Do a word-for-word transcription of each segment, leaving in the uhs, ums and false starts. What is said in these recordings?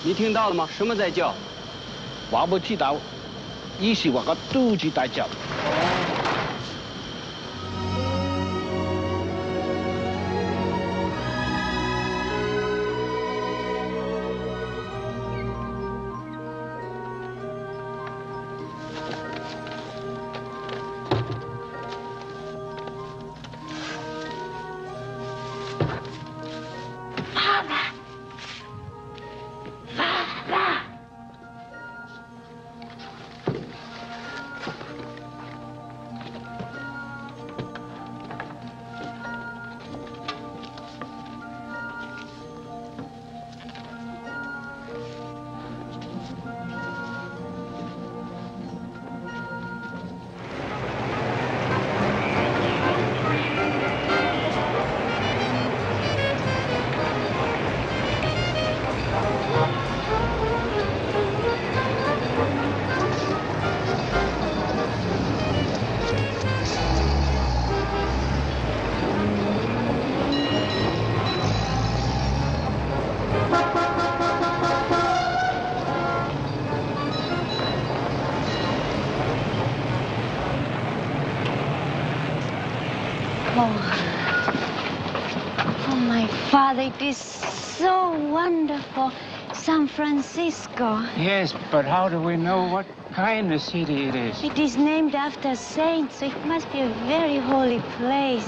你听到了吗？什么在叫？ 我不知道，伊是我个肚子在叫。 It is so wonderful, San Francisco. Yes, but how do we know what kind of city it is? It is named after a saint, so it must be a very holy place.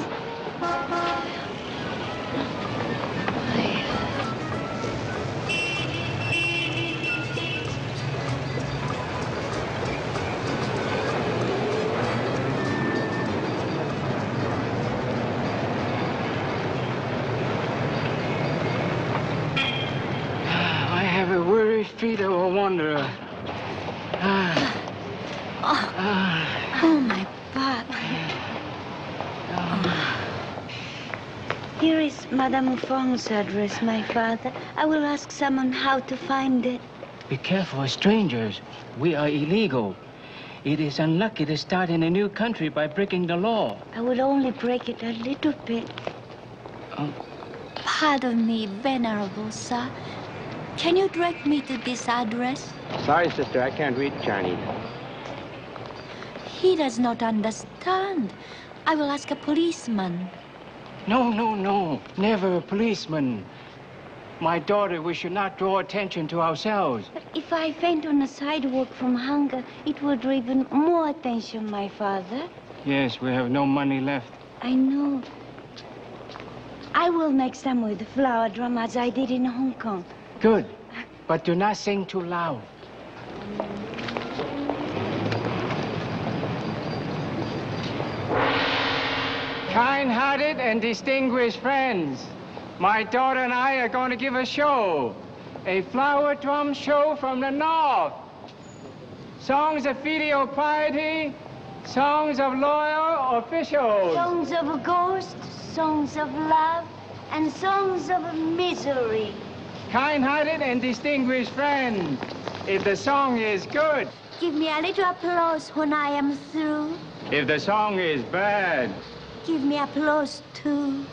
Feet of a wanderer. Ah. Oh. Ah. Oh, my back. Ah. Here is Madame Fong's address, my father. I will ask someone how to find it. Be careful, strangers. We are illegal. It is unlucky to start in a new country by breaking the law. I will only break it a little bit. Oh. Pardon me, venerable sir. Can you direct me to this address? Sorry, sister, I can't read Chinese. He does not understand. I will ask a policeman. No, no, no. Never a policeman. My daughter, we should not draw attention to ourselves. But if I faint on the sidewalk from hunger, it will draw even more attention, my father. Yes, we have no money left. I know. I will make some with the flower drum as I did in Hong Kong. Good, but do not sing too loud. Kind-hearted and distinguished friends, my daughter and I are going to give a show, a flower drum show from the North. Songs of filial piety, songs of loyal officials. Songs of a ghost, songs of love, and songs of misery. Kind-hearted and distinguished friends, if the song is good. Give me a little applause when I am through. If the song is bad. Give me applause too.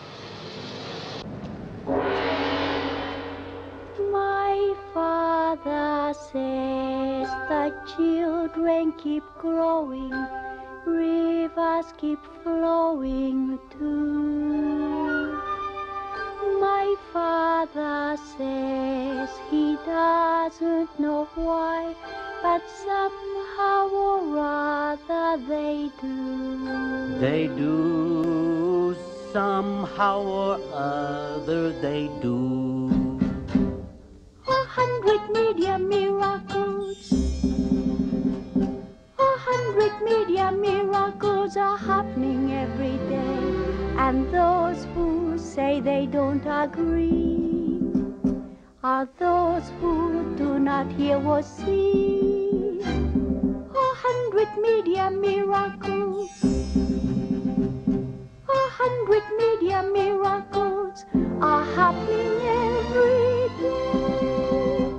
My father says the children keep growing, rivers keep flowing too. My father says he doesn't know why, but somehow or other they do. They do, somehow or other they do. A hundred media miracles, a hundred media miracles are happening every day. And those who say they don't agree are those who do not hear or see. A hundred media miracles, a hundred media miracles are happening every day.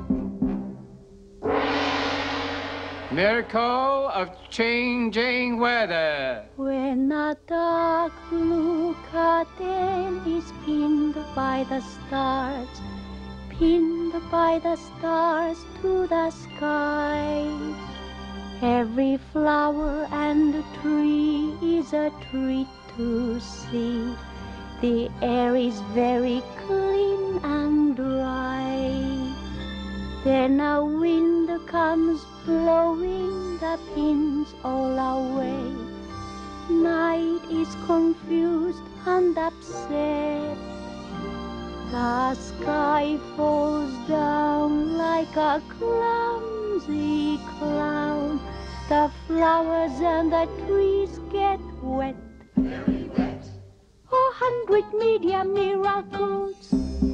Miracle of changing weather. When a dark blue curtain is pinned by the stars, pinned by the stars to the sky. Every flower and tree is a treat to see. The air is very clean and dry. Then a wind comes blowing the pins all away. Night is confused and upset. The sky falls down like a clumsy clown. The flowers and the trees get wet. Very wet. A hundred media miracles.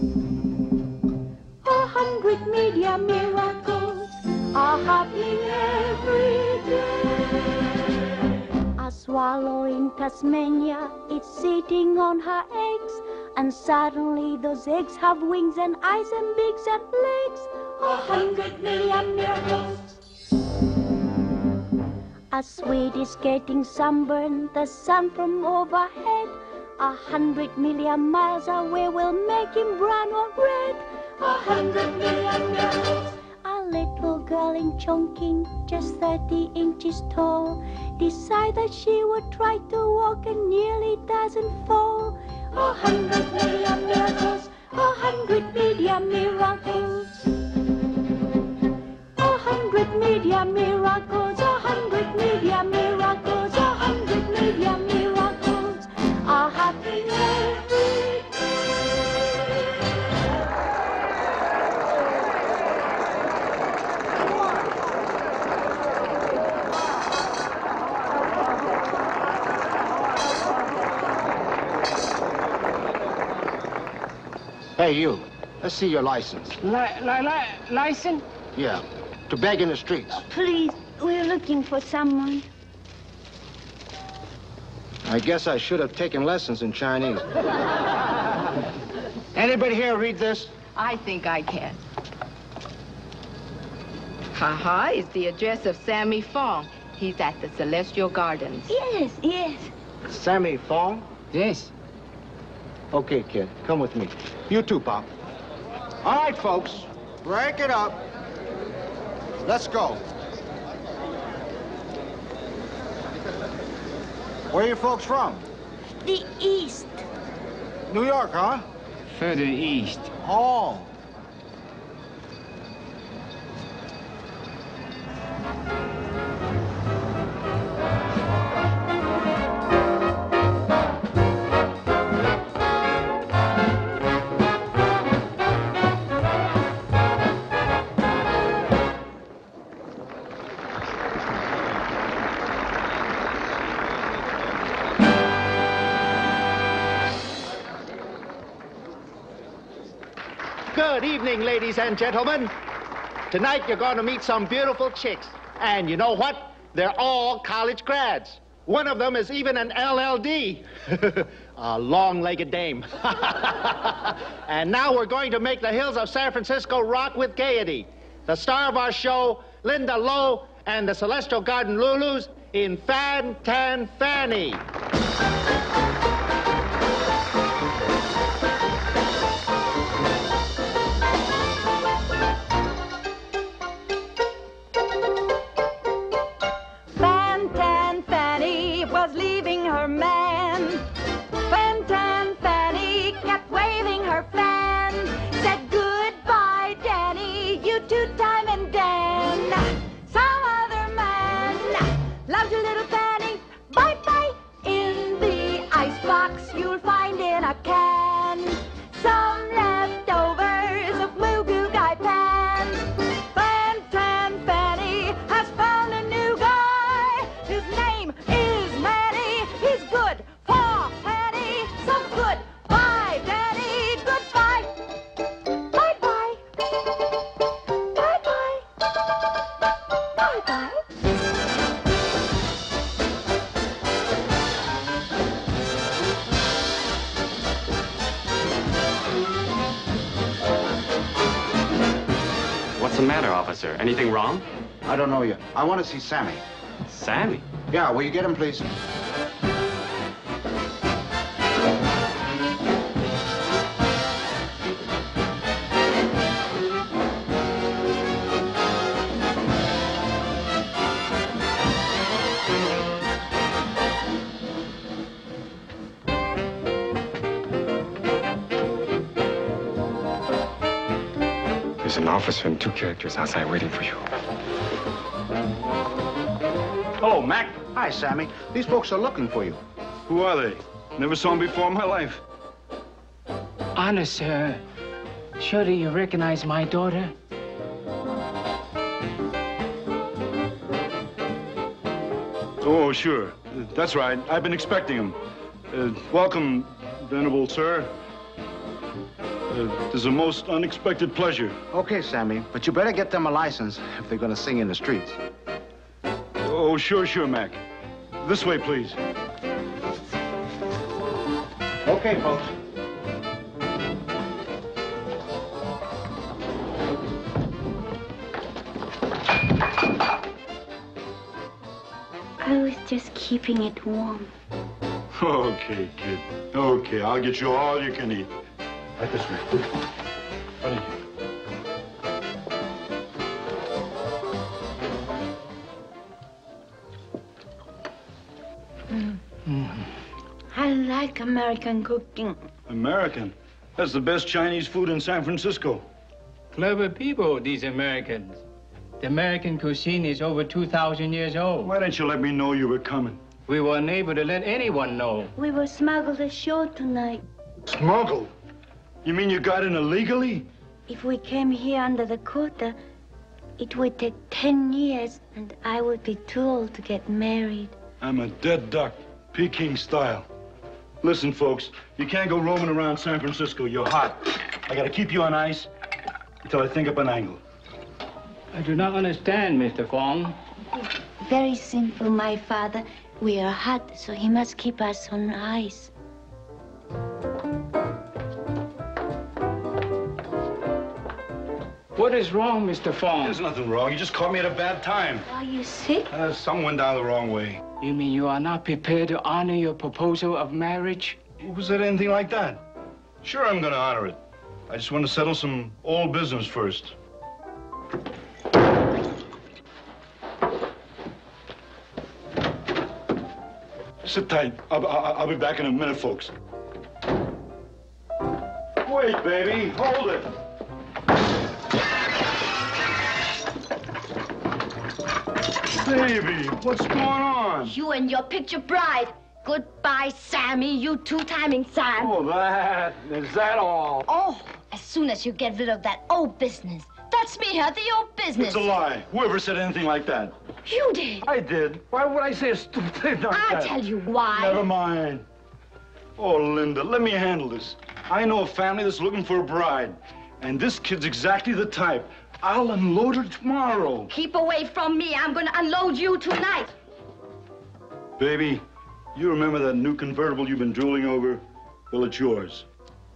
A hundred media miracles are happening every day. A swallow in Tasmania is sitting on her eggs, and suddenly those eggs have wings and eyes and beaks and legs. A hundred million miracles. A Swede is getting sunburned, the sun from overhead. A hundred million miles away will make him brown or red. A hundred million miracles. A little girl in Chongqing, just thirty inches tall, decided she would try to walk and nearly doesn't fall. A hundred million miracles. A hundred media miracles. A hundred media miracles. A hundred media miracles. A hundred media miracles are happening every Hey, you. Let's see your license. Li li li license? Yeah, to beg in the streets. Please, we're looking for someone. I guess I should have taken lessons in Chinese. Anybody here read this? I think I can. Ha-ha is the address of Sammy Fong. He's at the Celestial Gardens. Yes, yes. Sammy Fong? Yes. Okay, kid, come with me. You too, Pop. All right, folks, break it up. Let's go. Where are you folks from? The East. New York, huh? Further east. Oh. Good evening, ladies and gentlemen. Tonight you're going to meet some beautiful chicks. And you know what? They're all college grads. One of them is even an L L D. A long-legged dame. And now we're going to make the hills of San Francisco rock with gaiety. The star of our show, Linda Lowe, and the Celestial Garden Lulus in Fan Tan Fanny. What's the matter, officer? Anything wrong? I don't know you. I want to see Sammy. Sammy? Yeah, will you get him, please? There's an officer and two characters outside waiting for you. Hello, Mac. Hi, Sammy. These folks are looking for you. Who are they? Never saw them before in my life. Honor, sir. Surely you recognize my daughter? Oh, sure. That's right. I've been expecting him. Uh, welcome, venerable sir. Uh, it is a most unexpected pleasure. Okay, Sammy, but you better get them a license if they're gonna sing in the streets. Oh, sure, sure, Mac. This way, please. Okay, folks. I was just keeping it warm. Okay, kid. Okay, I'll get you all you can eat. Right this way. Buddy. Mm. Mm. I like American cooking. American? That's the best Chinese food in San Francisco. Clever people, these Americans. The American cuisine is over two thousand years old. Why didn't you let me know you were coming? We were unable to let anyone know. We were smuggled ashore tonight. Smuggled? You mean you got in illegally? If we came here under the quota, it would take ten years, and I would be too old to get married. I'm a dead duck, Peking style. Listen, folks, you can't go roaming around San Francisco. You're hot. I gotta keep you on ice until I think up an angle. I do not understand, Mister Fong. Very simple, my father. We are hot, so he must keep us on ice. What is wrong, Mister Fong? There's nothing wrong. You just caught me at a bad time. Are you sick? Uh, some went down the wrong way. You mean you are not prepared to honor your proposal of marriage? Who said anything like that? Sure, I'm gonna honor it. I just want to settle some old business first. Sit tight. I'll, I'll, I'll be back in a minute, folks. Wait, baby. Hold it. Baby, what's going on? You and your picture bride. Goodbye, Sammy, you two-timing Sam. Oh, that. Is that all? Oh, as soon as you get rid of that old business. That's me, huh? The old business. It's a lie. Whoever said anything like that? You did. I did. Why would I say a stupid thing like I'll that? tell you why. Never mind. Oh, Linda, let me handle this. I know a family that's looking for a bride, and this kid's exactly the type. I'll unload her tomorrow. Keep away from me. I'm going to unload you tonight. Baby, you remember that new convertible you've been drooling over? Well, it's yours.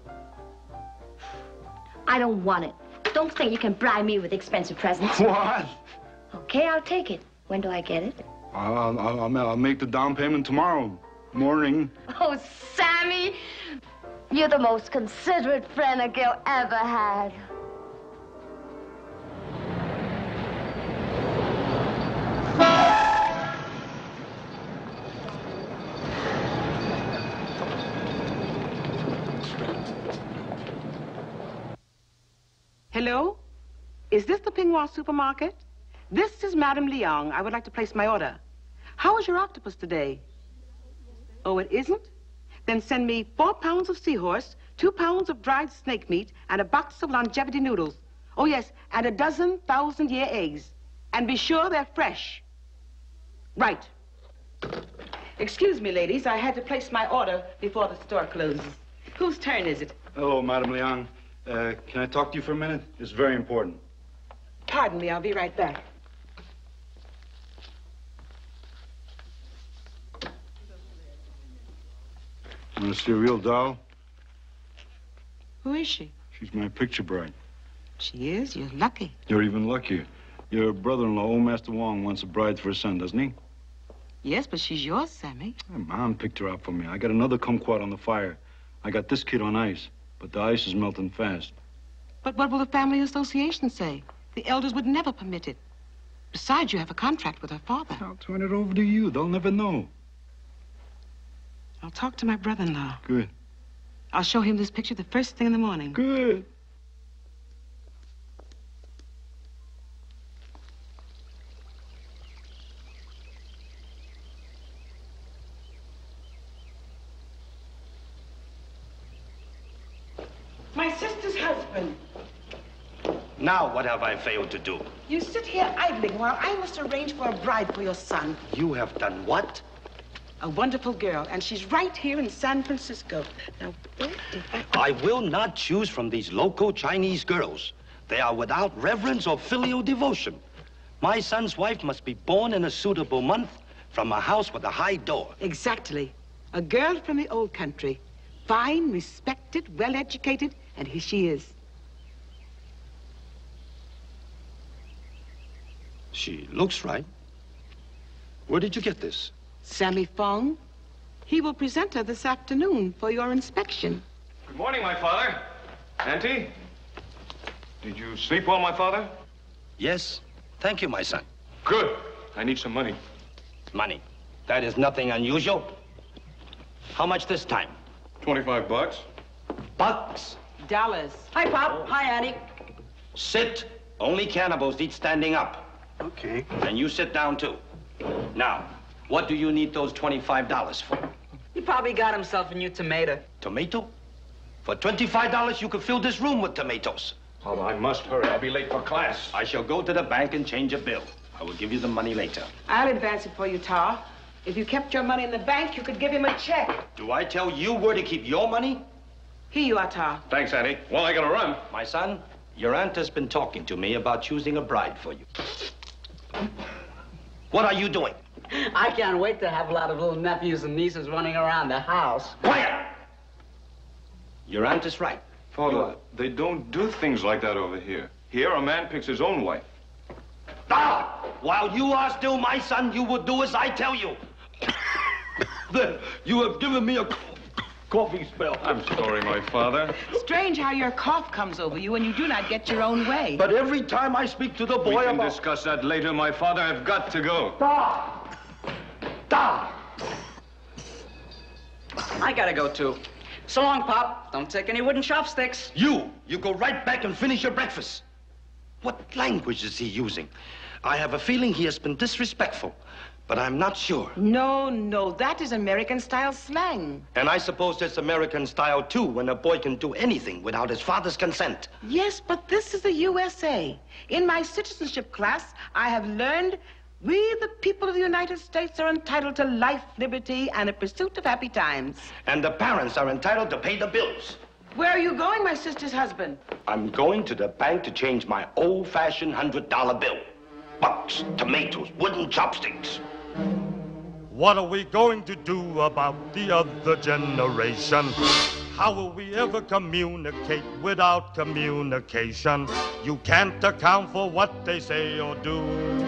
I don't want it. Don't think you can bribe me with expensive presents. What? Okay, I'll take it. When do I get it? I'll, I'll, I'll make the down payment tomorrow morning. Oh, Sammy, you're the most considerate friend a girl ever had. Hello? Is this the Pinghua supermarket? This is Madame Leong. I would like to place my order. How is your octopus today? Oh, it isn't? Then send me four pounds of seahorse, two pounds of dried snake meat, and a box of longevity noodles. Oh, yes, and a dozen thousand-year eggs. And be sure they're fresh. Right. Excuse me, ladies. I had to place my order before the store closes. Whose turn is it? Hello, Madame Leong. Uh, can I talk to you for a minute? It's very important. Pardon me. I'll be right back. Want to see a real doll? Who is she? She's my picture bride. She is? You're lucky. You're even luckier. Your brother-in-law, old Master Wong, wants a bride for his son, doesn't he? Yes, but she's yours, Sammy. My mom picked her out for me. I got another kumquat on the fire. I got this kid on ice, but the ice is melting fast. But what will the family association say? The elders would never permit it. Besides, you have a contract with her father. I'll turn it over to you. They'll never know. I'll talk to my brother-in-law. Good. I'll show him this picture the first thing in the morning. Good. My sister's husband. Now what have I failed to do? You sit here idling while I must arrange for a bride for your son. You have done what? A wonderful girl, and she's right here in San Francisco. Now, where did I... I will not choose from these local Chinese girls. They are without reverence or filial devotion. My son's wife must be born in a suitable month from a house with a high door. Exactly. A girl from the old country. Fine, respected, well-educated, and here she is. She looks right. Where did you get this? Sammy Fong. He will present her this afternoon for your inspection. Good morning, my father. Auntie, did you sleep well, my father? Yes. Thank you, my son. Good. I need some money. Money. That is nothing unusual. How much this time? Twenty-five bucks. Bucks? Dollars. Hi, Pop. Hi, Annie. Sit. Only cannibals eat standing up. Okay. And you sit down, too. Now, what do you need those twenty-five dollars for? He probably got himself a new tomato. Tomato? For twenty-five dollars, you could fill this room with tomatoes. Oh, I must hurry. I'll be late for class. I shall go to the bank and change a bill. I will give you the money later. I'll advance it for you, Tar. If you kept your money in the bank, you could give him a check. Do I tell you where to keep your money? Here you are, Tar. Thanks, Auntie. Well, I gotta run. My son, your aunt has been talking to me about choosing a bride for you. What are you doing? I can't wait to have a lot of little nephews and nieces running around the house. Quiet! Your aunt is right. Father, they don't do things like that over here. Here, a man picks his own wife. Ah! While you are still my son, you will do as I tell you. Then you have given me a coughing spell. I'm sorry, my father. Strange how your cough comes over you and you do not get your own way. But every time I speak to the boy We can about... discuss that later, my father. I've got to go. Da! Da! I gotta go, too. So long, Pop. Don't take any wooden chopsticks. You! You go right back and finish your breakfast. What language is he using? I have a feeling he has been disrespectful, but I'm not sure. No, no, that is American-style slang. And I suppose it's American style, too, when a boy can do anything without his father's consent. Yes, but this is the U S A. In my citizenship class, I have learned we, the people of the United States, are entitled to life, liberty, and a pursuit of happy times. And the parents are entitled to pay the bills. Where are you going, my sister's husband? I'm going to the bank to change my old-fashioned hundred dollar bill. Bucks, tomatoes, wooden chopsticks. What are we going to do about the other generation? How will we ever communicate without communication? You can't account for what they say or do.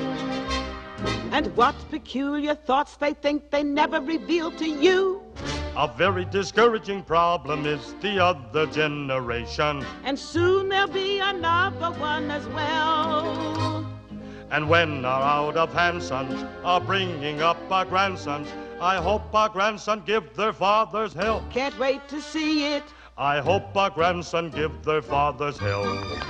And what peculiar thoughts they think they never reveal to you. A very discouraging problem is the other generation. And soon there'll be another one as well. And when our out-of-hand sons are bringing up our grandsons, I hope our grandson give their fathers help. Can't wait to see it. I hope our grandson give their fathers help.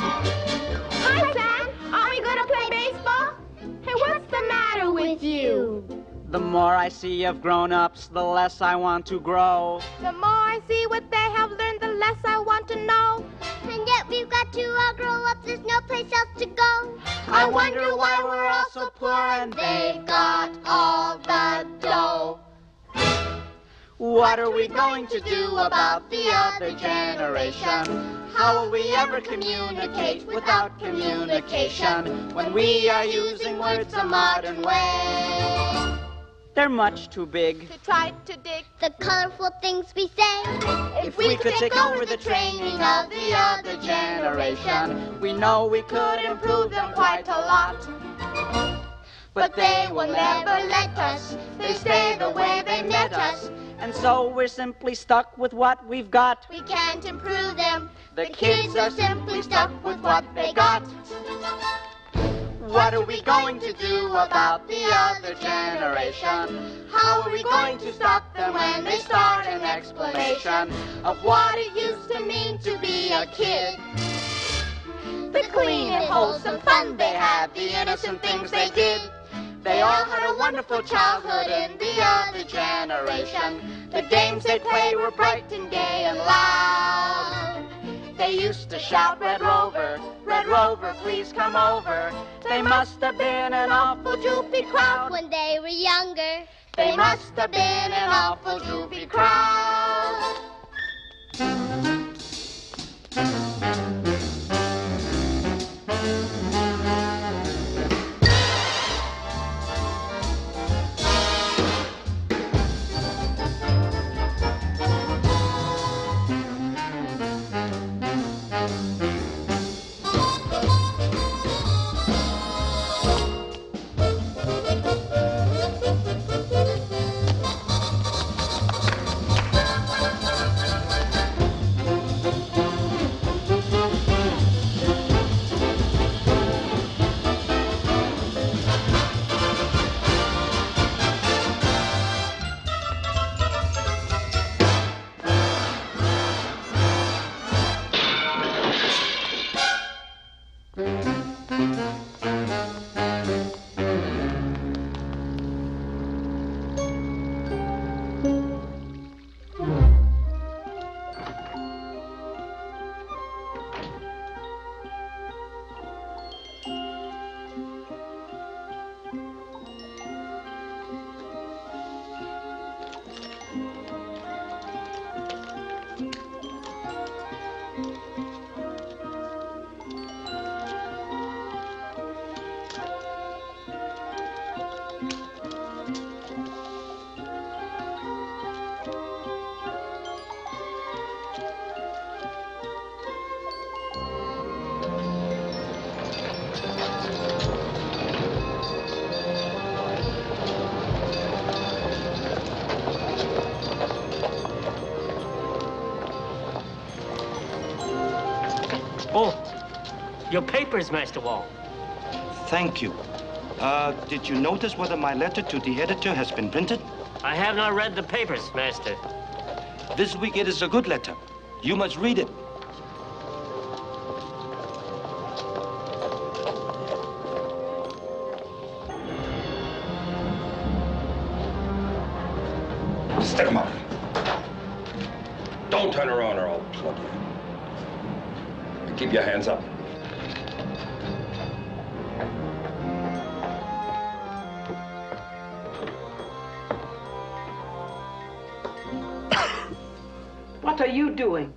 Hi, Sam. Are we gonna play baseball? Hey, what's the matter with you? The more I see of grown-ups, the less I want to grow. The more I see what they have learned, the less I want to know. And yet we've got to all grow up, there's no place else to go. I wonder why we're all so poor and they've got all the dough. What are we going to do about the other generation? How will we ever communicate without communication when we are using words a modern way? They're much too big to try to dig the colorful things we say. If, if we, we could take over the training of the other generation, we know we could improve them quite a lot. But they will never let us. They stay the way they met us. And so we're simply stuck with what we've got. We can't improve them. The, the kids, kids are simply stuck with what they got. What are we going to do about the other generation? How are we going to stop them when they start an explanation of what it used to mean to be a kid? The clean and wholesome fun they had, the innocent things they did. They all had a wonderful childhood in the other generation. The games they played were bright and gay and loud. They they used to shout, Red Rover, Red Rover, please come over. They must have been an awful droopy crowd when they were younger. They must have been an awful droopy crowd. Oh, your papers, Master Wong. Thank you. Uh, did you notice whether my letter to the editor has been printed? I have not read the papers, Master. This week it is a good letter. You must read it. Stick 'em up. Don't turn around or I'll plug you. Keep your hands up. What are you doing?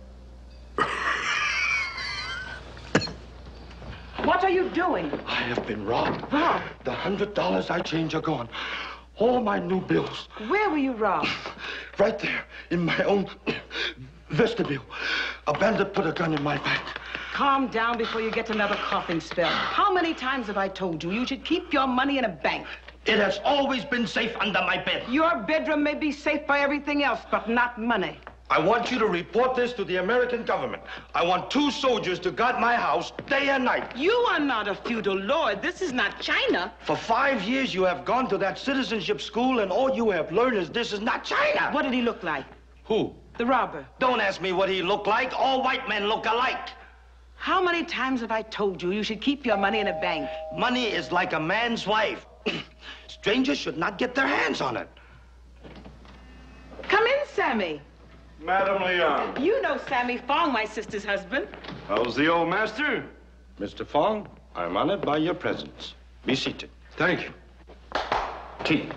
What are you doing? I have been robbed. How? The hundred dollars I change are gone. All my new bills. Where were you robbed? Right there, in my own vestibule. A bandit put a gun in my back. Calm down before you get another coughing spell. How many times have I told you you should keep your money in a bank? It has always been safe under my bed. Your bedroom may be safe by everything else, but not money. I want you to report this to the American government. I want two soldiers to guard my house day and night. You are not a feudal lord. This is not China. For five years, you have gone to that citizenship school, and all you have learned is this is not China. What did he look like? Who? The robber. Don't ask me what he looked like. All white men look alike. How many times have I told you you should keep your money in a bank? Money is like a man's wife. Strangers should not get their hands on it. Come in, Sammy. Madame Leon. You know Sammy Fong, my sister's husband. How's the old master? Mister Fong, I'm honored by your presence. Be seated. Thank you. Tea.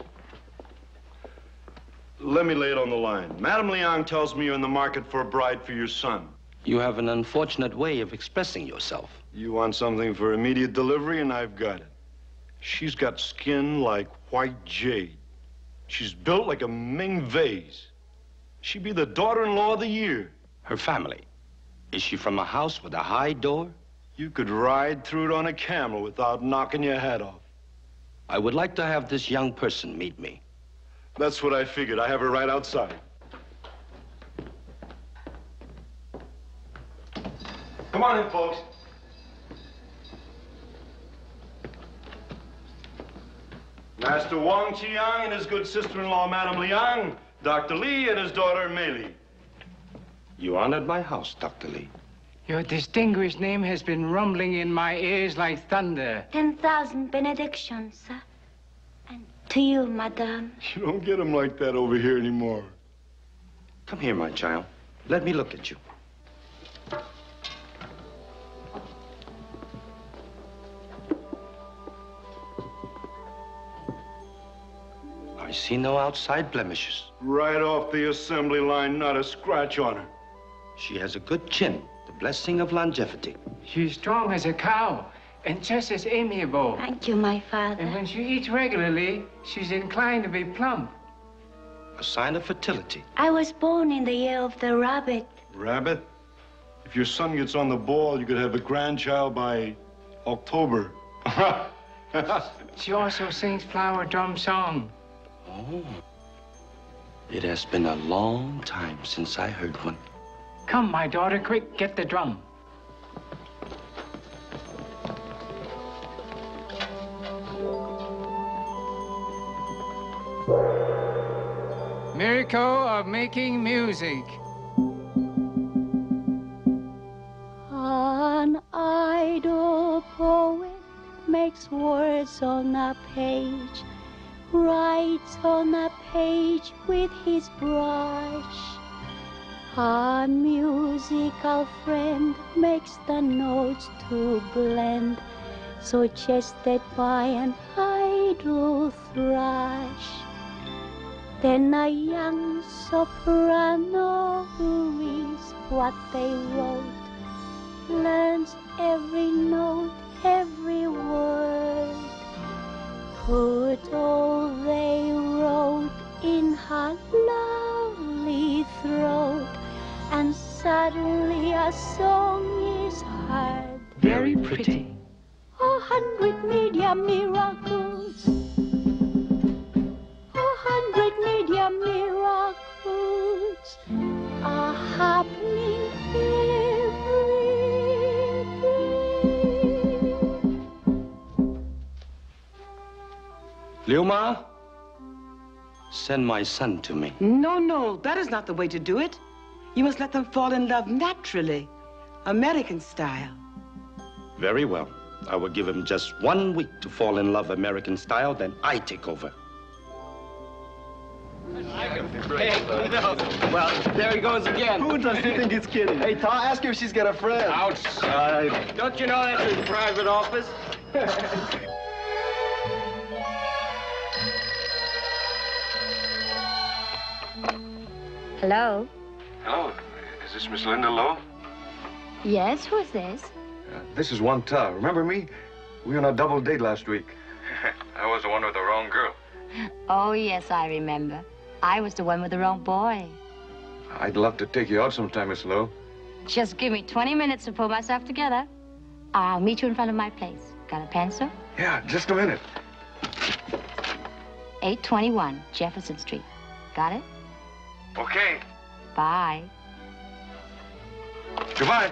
Let me lay it on the line. Madame Leon tells me you're in the market for a bride for your son. You have an unfortunate way of expressing yourself. You want something for immediate delivery, and I've got it. She's got skin like white jade. She's built like a Ming vase. She'd be the daughter-in-law of the year. Her family. Is she from a house with a high door? You could ride through it on a camel without knocking your head off. I would like to have this young person meet me. That's what I figured. I have her right outside. Come on in, folks. Master Wang Chiang and his good sister-in-law, Madame Liang, Doctor Li and his daughter, Mei Li. You honored my house, Doctor Li. Your distinguished name has been rumbling in my ears like thunder. Ten thousand benedictions, sir. And to you, madame. You don't get them like that over here anymore. Come here, my child. Let me look at you. I see no outside blemishes. Right off the assembly line, not a scratch on her. She has a good chin, the blessing of longevity. She's strong as a cow and just as amiable. Thank you, my father. And when she eats regularly, she's inclined to be plump. A sign of fertility. I was born in the year of the rabbit. Rabbit? If your son gets on the ball, you could have a grandchild by October. She also sings flower drum song. Oh. It has been a long time since I heard one. Come, my daughter, quick, get the drum. Miracle of making music. An idle poet makes words on a page, writes on a page with his brush. A musical friend makes the notes to blend, suggested by an idle thrush. Then a young soprano who reads what they wrote, learns every note, every word, put all they wrote in her lovely throat, and suddenly a song is heard. Very pretty. A hundred media miracles, a hundred media miracles are happening every day. Liuma, send my son to me. No, no, that is not the way to do it. You must let them fall in love naturally, American style. Very well. I will give him just one week to fall in love American style, then I take over. Hey, no. Well, there he goes again. Who does he think he's kidding? Hey, Tom, ask her if she's got a friend. Outside. Don't you know that's his private office? Hello? Hello. Is this Miss Linda Lowe? Yes, who's this? Uh, this is One Ta. Remember me? We were on a double date last week. I was the one with the wrong girl. Oh, yes, I remember. I was the one with the wrong boy. I'd love to take you out sometime, Miss Lowe. Just give me twenty minutes to pull myself together. I'll meet you in front of my place. Got a pencil? Yeah, just a minute. eight twenty-one Jefferson Street. Got it? Okay. Bye. Goodbye.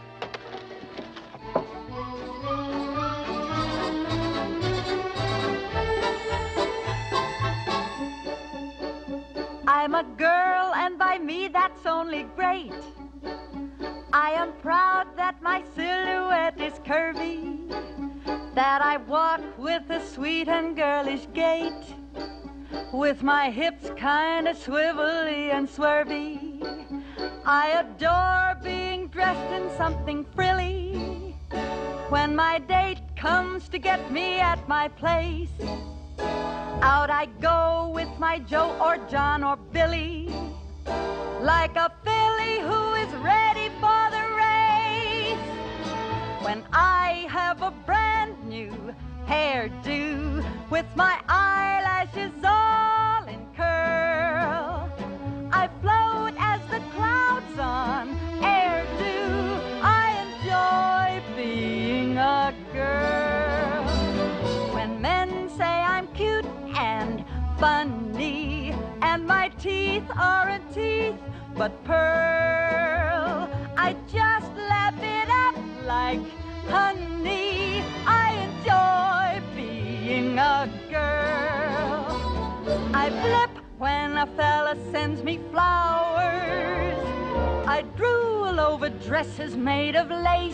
I'm a girl, and by me that's only great. I am proud that my silhouette is curvy, that I walk with a sweet and girlish gait, with my hips kind of swivelly and swervy. I adore being dressed in something frilly. When my date comes to get me at my place, out I go with my Joe or John or Billy, like a filly who is ready for the race. When I have a brand new hairdo, with my eyelashes all in curl, I float as the clouds on air do. I enjoy being a girl. When men say I'm cute and funny, and my teeth aren't teeth but pearl, I just lap it up like honey. I enjoy being a girl. I flip when a fella sends me flowers. I drool over dresses made of lace.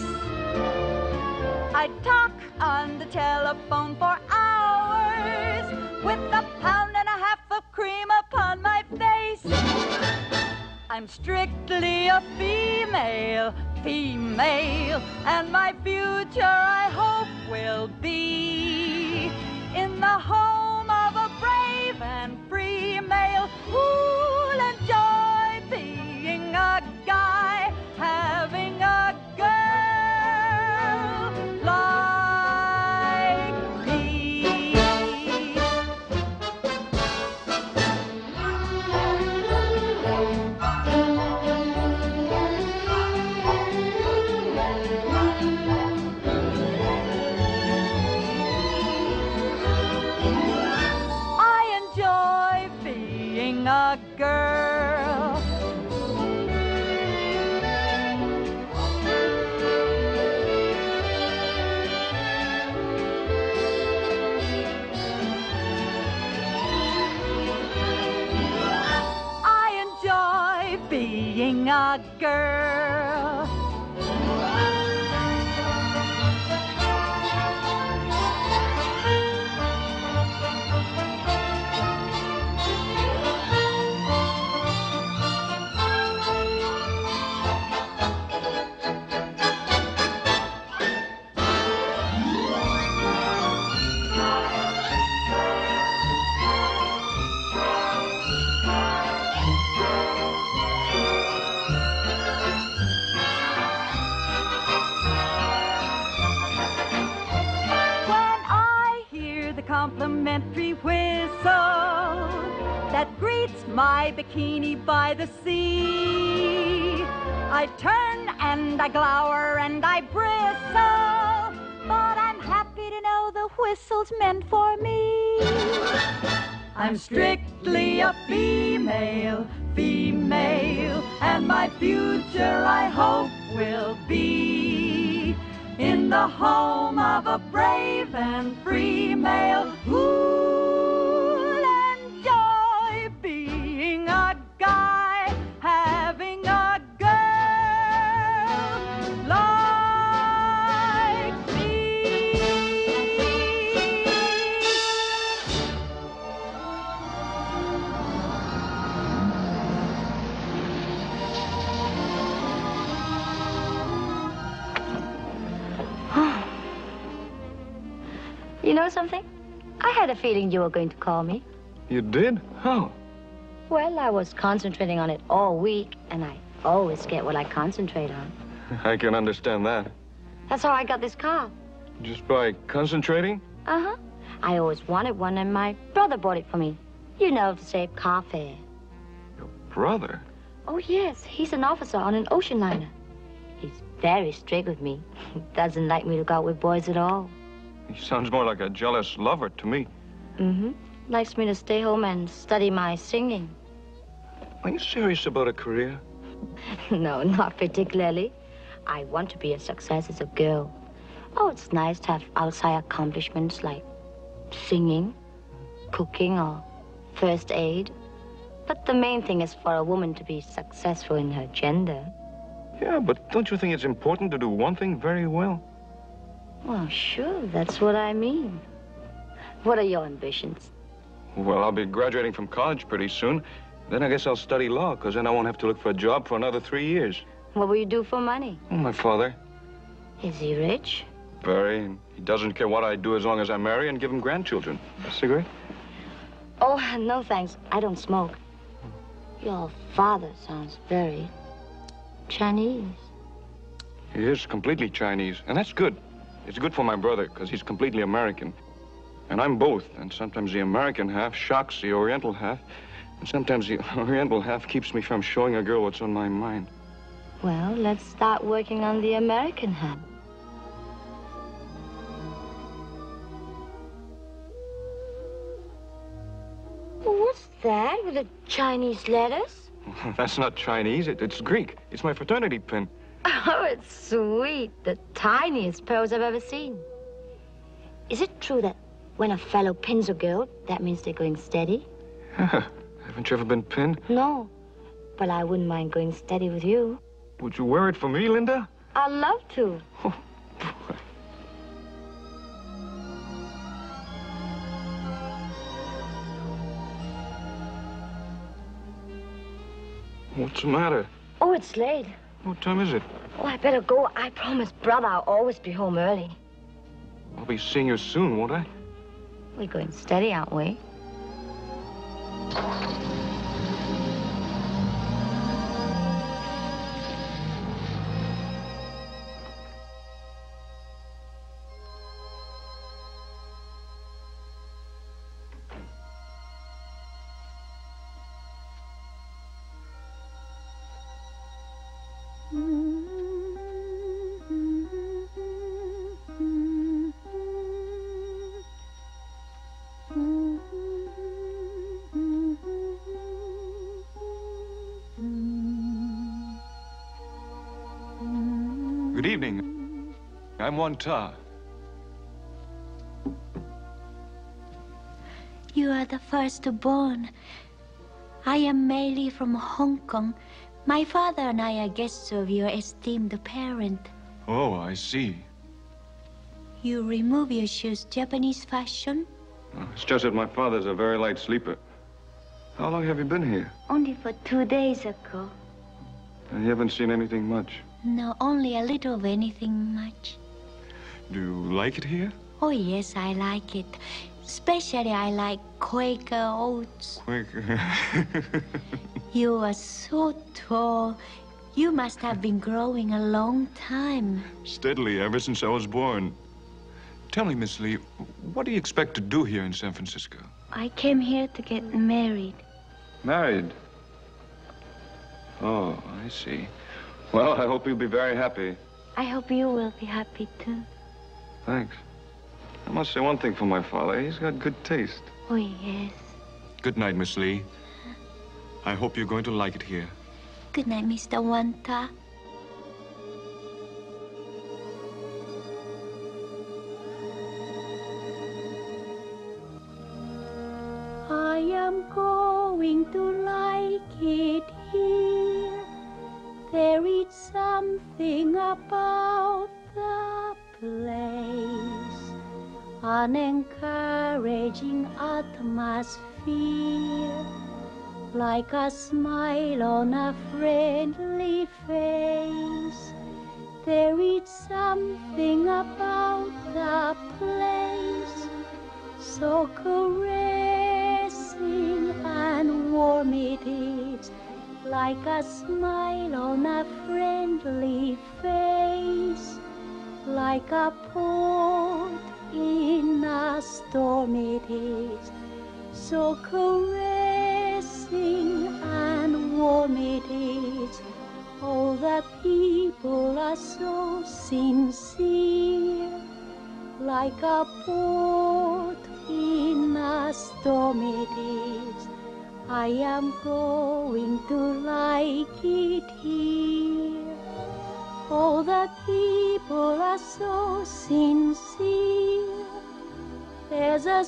I talk on the telephone for hours with a pound and a half of cream upon my face. I'm strictly a female, female, and my future I hope will be in the home of a brave brave and free male who'll enjoy being a guy, having a girl like me. I enjoy being a girl. I enjoy being a girl. Complimentary whistle that greets my bikini by the sea. I turn and I glower and I bristle, but I'm happy to know the whistle's meant for me. I'm strictly a female, female, and my future I hope will be in the home of a brave and free male who'll enjoy being a guy, having a girl like me. You know something? I had a feeling you were going to call me. You did? How? Well, I was concentrating on it all week, and I always get what I concentrate on. I can understand that. That's how I got this car. Just by concentrating? Uh-huh. I always wanted one, and my brother bought it for me. You know, to save car fare. Your brother? Oh, yes. He's an officer on an ocean liner. He's very strict with me. Doesn't like me to go out with boys at all. He sounds more like a jealous lover to me. Mm-hmm. Likes me to stay home and study my singing. Are you serious about a career? No, not particularly. I want to be a success as a girl. Oh, it's nice to have outside accomplishments like singing, cooking, or first aid. But the main thing is for a woman to be successful in her gender. Yeah, but don't you think it's important to do one thing very well? Well, sure, that's what I mean. What are your ambitions? Well, I'll be graduating from college pretty soon. Then I guess I'll study law, because then I won't have to look for a job for another three years. What will you do for money? Oh, my father. Is he rich? Very. And he doesn't care what I do as long as I marry and give him grandchildren. A cigarette? Oh, no thanks. I don't smoke. Your father sounds very Chinese. He is completely Chinese, and that's good. It's good for my brother, because he's completely American. And I'm both, and sometimes the American half shocks the Oriental half, and sometimes the Oriental half keeps me from showing a girl what's on my mind. Well, let's start working on the American half. What's that with the Chinese letters? That's not Chinese, it, it's Greek. It's my fraternity pin. Oh, it's sweet. The tiniest pearls I've ever seen. Is it true that when a fellow pins a girl, that means they're going steady? Haven't you ever been pinned? No, but I wouldn't mind going steady with you. Would you wear it for me, Linda? I'd love to. Oh, boy. What's the matter? Oh, it's late. What time is it? Oh, I better go. I promised Brother I'll always be home early. I'll be seeing you soon, won't I? We're going steady, aren't we? Good evening. I'm Wanta. You are the firstborn. I am Meili from Hong Kong. My father and I are guests of your esteemed parent. Oh, I see. You remove your shoes Japanese fashion? Oh, it's just that my father's a very light sleeper. How long have you been here? Only for two days ago. You haven't seen anything much. No, only a little of anything much. Do you like it here? Oh, yes, I like it. Especially I like Quaker oats. Quaker. You are so tall. You must have been growing a long time. Steadily, ever since I was born. Tell me, Miss Lee, what do you expect to do here in San Francisco? I came here to get married. Married? Oh, I see. Well, I hope you'll be very happy. I hope you will be happy, too. Thanks. I must say one thing for my father. He's got good taste. Oh, yes. Good night, Miss Lee. I hope you're going to like it here. Good night, Mister Wanta. I am going to like it here. There is something about the place, an encouraging atmosphere, like a smile on a friendly face. There is something about the place, so caressing and warm it is, like a smile on a friendly face, like a port in a storm it is, so caressing and warm it is. All the people are so sincere, like a port in a storm it is. I am going to like it here. All the people are so sincere. There's a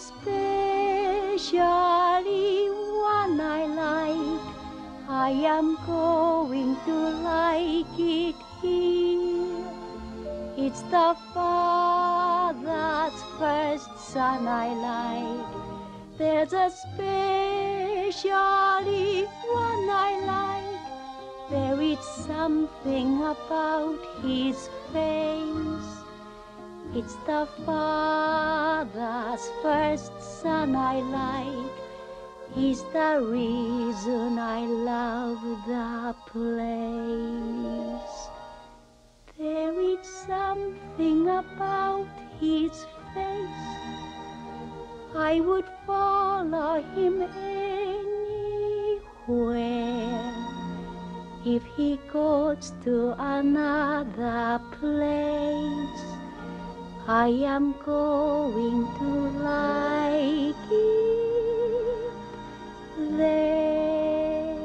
specially one I like. I am going to like it here. It's the father's first son I like. There's a specially one I like. There is something about his face. It's the father's first son I like. He's the reason I love the place. There is something about his face. I would follow him anywhere. If he goes to another place, I am going to like it there.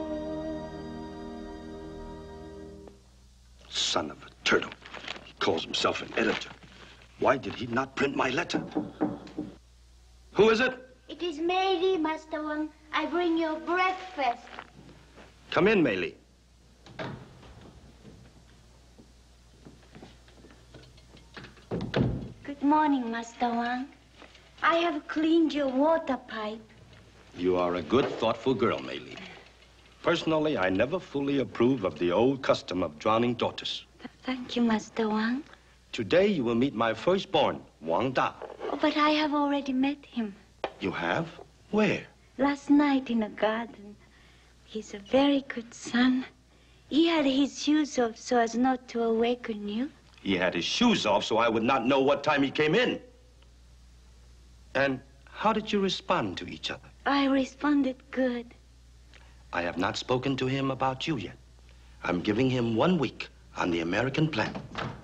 Son of a turtle. He calls himself an editor. Why did he not print my letter? Who is it? It is Meili, Master Wang. I bring you breakfast. Come in, Meili. Good morning, Master Wang. I have cleaned your water pipe. You are a good, thoughtful girl, Meili. Personally, I never fully approve of the old custom of drowning daughters. Thank you, Master Wang. Today, you will meet my firstborn, Wang Da. Oh, but I have already met him. You have? Where? Last night in the garden. He's a very good son. He had his shoes off so as not to awaken you. He had his shoes off so I would not know what time he came in. And how did you respond to each other? I responded good. I have not spoken to him about you yet. I'm giving him one week on the American plan.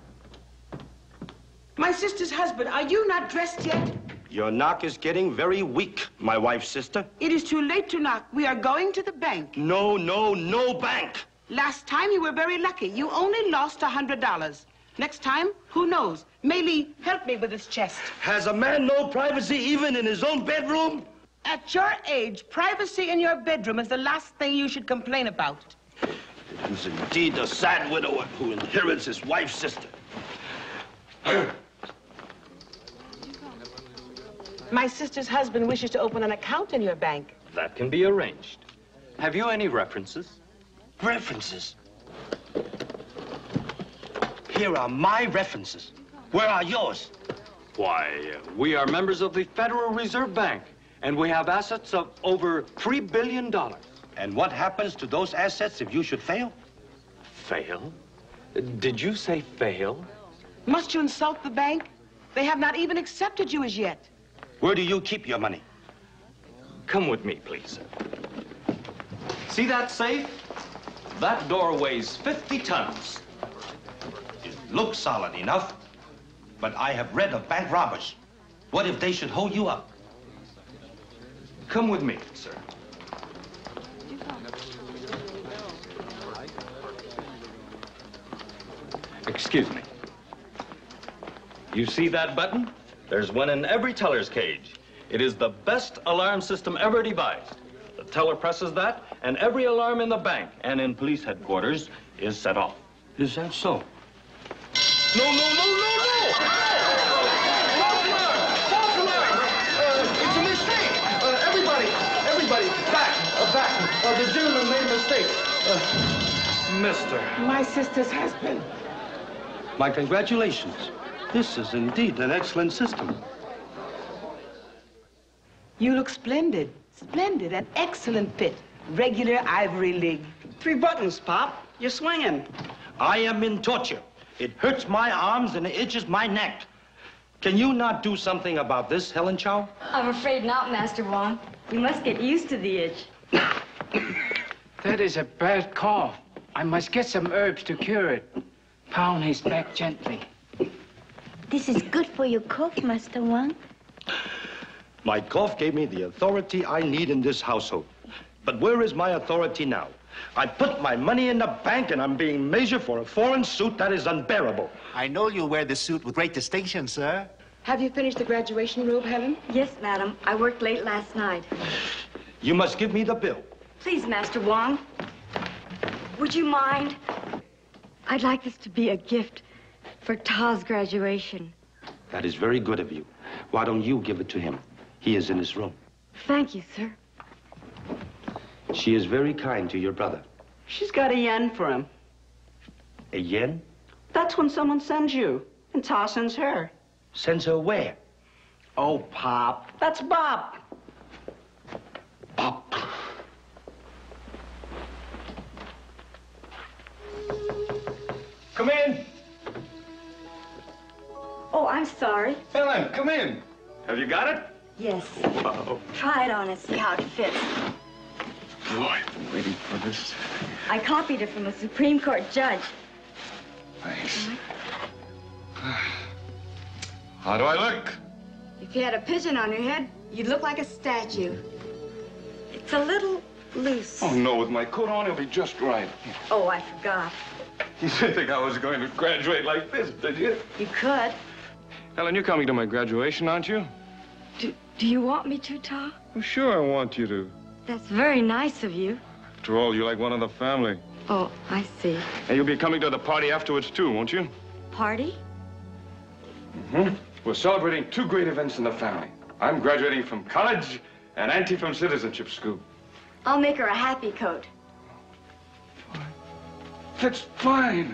My sister's husband, are you not dressed yet? Your knock is getting very weak, my wife's sister. It is too late to knock. We are going to the bank. No, no, no bank. Last time you were very lucky. You only lost a hundred dollars. Next time, who knows? Maybe help me with this chest. Has a man no privacy even in his own bedroom? At your age, privacy in your bedroom is the last thing you should complain about. It is indeed a sad widower who inherits his wife's sister. My sister's husband wishes to open an account in your bank. That can be arranged. Have you any references? References? Here are my references. Where are yours? Why, uh, we are members of the Federal Reserve Bank, and we have assets of over three billion dollars. And what happens to those assets if you should fail? Fail? Did you say fail? Must you insult the bank? They have not even accepted you as yet. Where do you keep your money? Come with me, please. See that safe? That door weighs fifty tons. It looks solid enough, but I have read of bank robbers. What if they should hold you up? Come with me, sir. Excuse me. You see that button? There's one in every teller's cage. It is the best alarm system ever devised. The teller presses that, and every alarm in the bank and in police headquarters is set off. Is that so? No, no, no, no, no! False alarm! False alarm! Uh, it's a mistake! Uh, everybody, everybody, back, uh, back. Uh, the gentleman made a mistake. Uh, Mister. My sister's husband. My congratulations. This is indeed an excellent system. You look splendid. Splendid. An excellent fit. Regular ivory leg. Three buttons, Pop. You're swinging. I am in torture. It hurts my arms and it itches my neck. Can you not do something about this, Helen Chow? I'm afraid not, Master Wong. You must get used to the itch. That is a bad cough. I must get some herbs to cure it. Pound his back gently. This is good for your cough, Master Wang. My cough gave me the authority I need in this household. But where is my authority now? I put my money in the bank and I'm being measured for a foreign suit that is unbearable. I know you wear the suit with great distinction, sir. Have you finished the graduation robe, Helen? Yes, madam. I worked late last night. You must give me the bill. Please, Master Wong. Would you mind? I'd like this to be a gift for Ta's graduation. That is very good of you. Why don't you give it to him? He is in his room. Thank you, sir. She is very kind to your brother. She's got a yen for him. A yen? That's when someone sends you, and Ta sends her. Sends her where? Oh, Pop. That's Bob. Pop. Come in. Oh, I'm sorry. Helen, come in. Have you got it? Yes. Uh-oh. Try it on and see how it fits. Oh, I've been waiting for this. I copied it from a Supreme Court judge. Thanks. How do I look? If you had a pigeon on your head, you'd look like a statue. It's a little loose. Oh, no, with my coat on, it'll be just right. Oh, I forgot. You didn't think I was going to graduate like this, did you? You could. Helen, you're coming to my graduation, aren't you? Do, do you want me to, Ta? Well, sure, I want you to. That's very nice of you. After all, you're like one of the family. Oh, I see. And you'll be coming to the party afterwards, too, won't you? Party? Mm-hmm. We're celebrating two great events in the family. I'm graduating from college, and Auntie from citizenship school. I'll make her a happy coat. That's fine.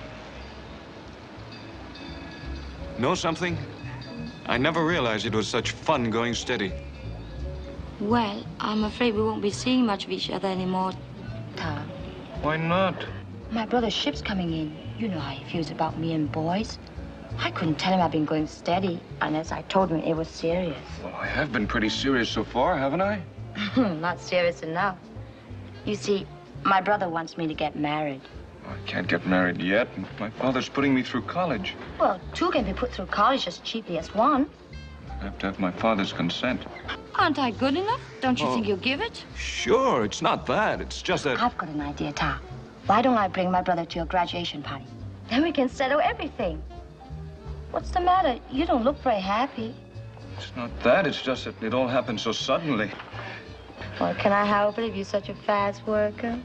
Know something? I never realized it was such fun going steady. Well, I'm afraid we won't be seeing much of each other anymore, Ta. Why not? My brother's ship's coming in. You know how he feels about me and boys. I couldn't tell him I've been going steady unless I told him it was serious. Well, I have been pretty serious so far, haven't I? Not serious enough. You see, my brother wants me to get married. I can't get married yet. My father's putting me through college. Well, two can be put through college as cheaply as one. I have to have my father's consent. Aren't I good enough? Don't you Oh. think you'll give it? Sure, it's not that. It's just that... I've got an idea, Ta. Why don't I bring my brother to your graduation party? Then we can settle everything. What's the matter? You don't look very happy. It's not that. It's just that it all happened so suddenly. Well, can I help it if you're such a fast worker?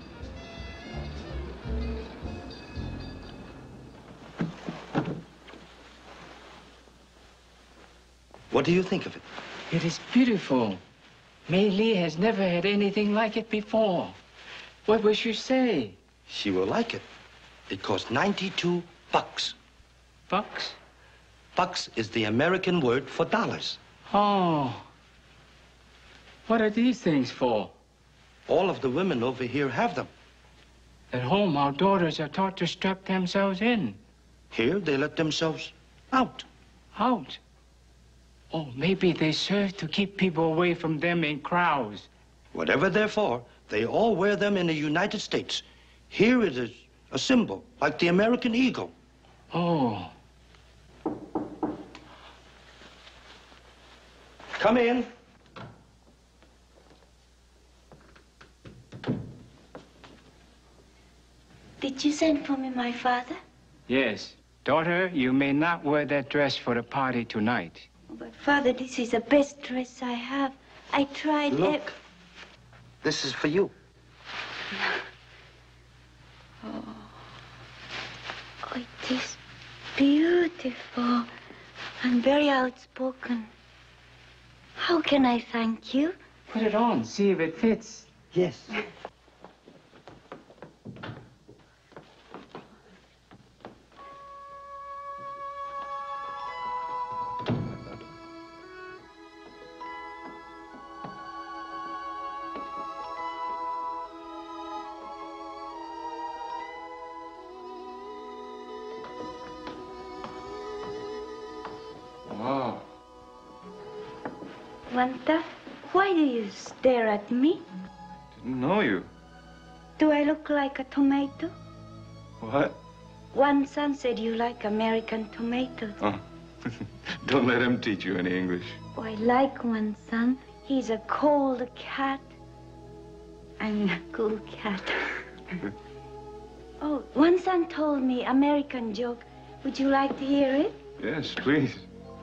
What do you think of it? It is beautiful. Mei Li has never had anything like it before. What will she say? She will like it. It cost ninety-two bucks. Bucks? Bucks is the American word for dollars. Oh. What are these things for? All of the women over here have them. At home, our daughters are taught to strap themselves in. Here, they let themselves out. Out? Oh, maybe they serve to keep people away from them in crowds. Whatever they're for, they all wear them in the United States. Here it is a symbol, like the American eagle. Oh. Come in. Did you send for me, my father? Yes. Daughter, you may not wear that dress for the party tonight. But, Father, this is the best dress I have. I tried... Look. This is for you. Oh. Oh, it is beautiful and very outspoken. How can I thank you? Put it on, see if it fits. Yes. Wow. Wanta, why do you stare at me? Didn't know you. Do I look like a tomato? What? One son said you like American tomatoes. Oh. Don't let him teach you any English. Oh, I like one son. He's a cold cat. I'm a cool cat. Oh, one son told me American joke. Would you like to hear it? Yes, please.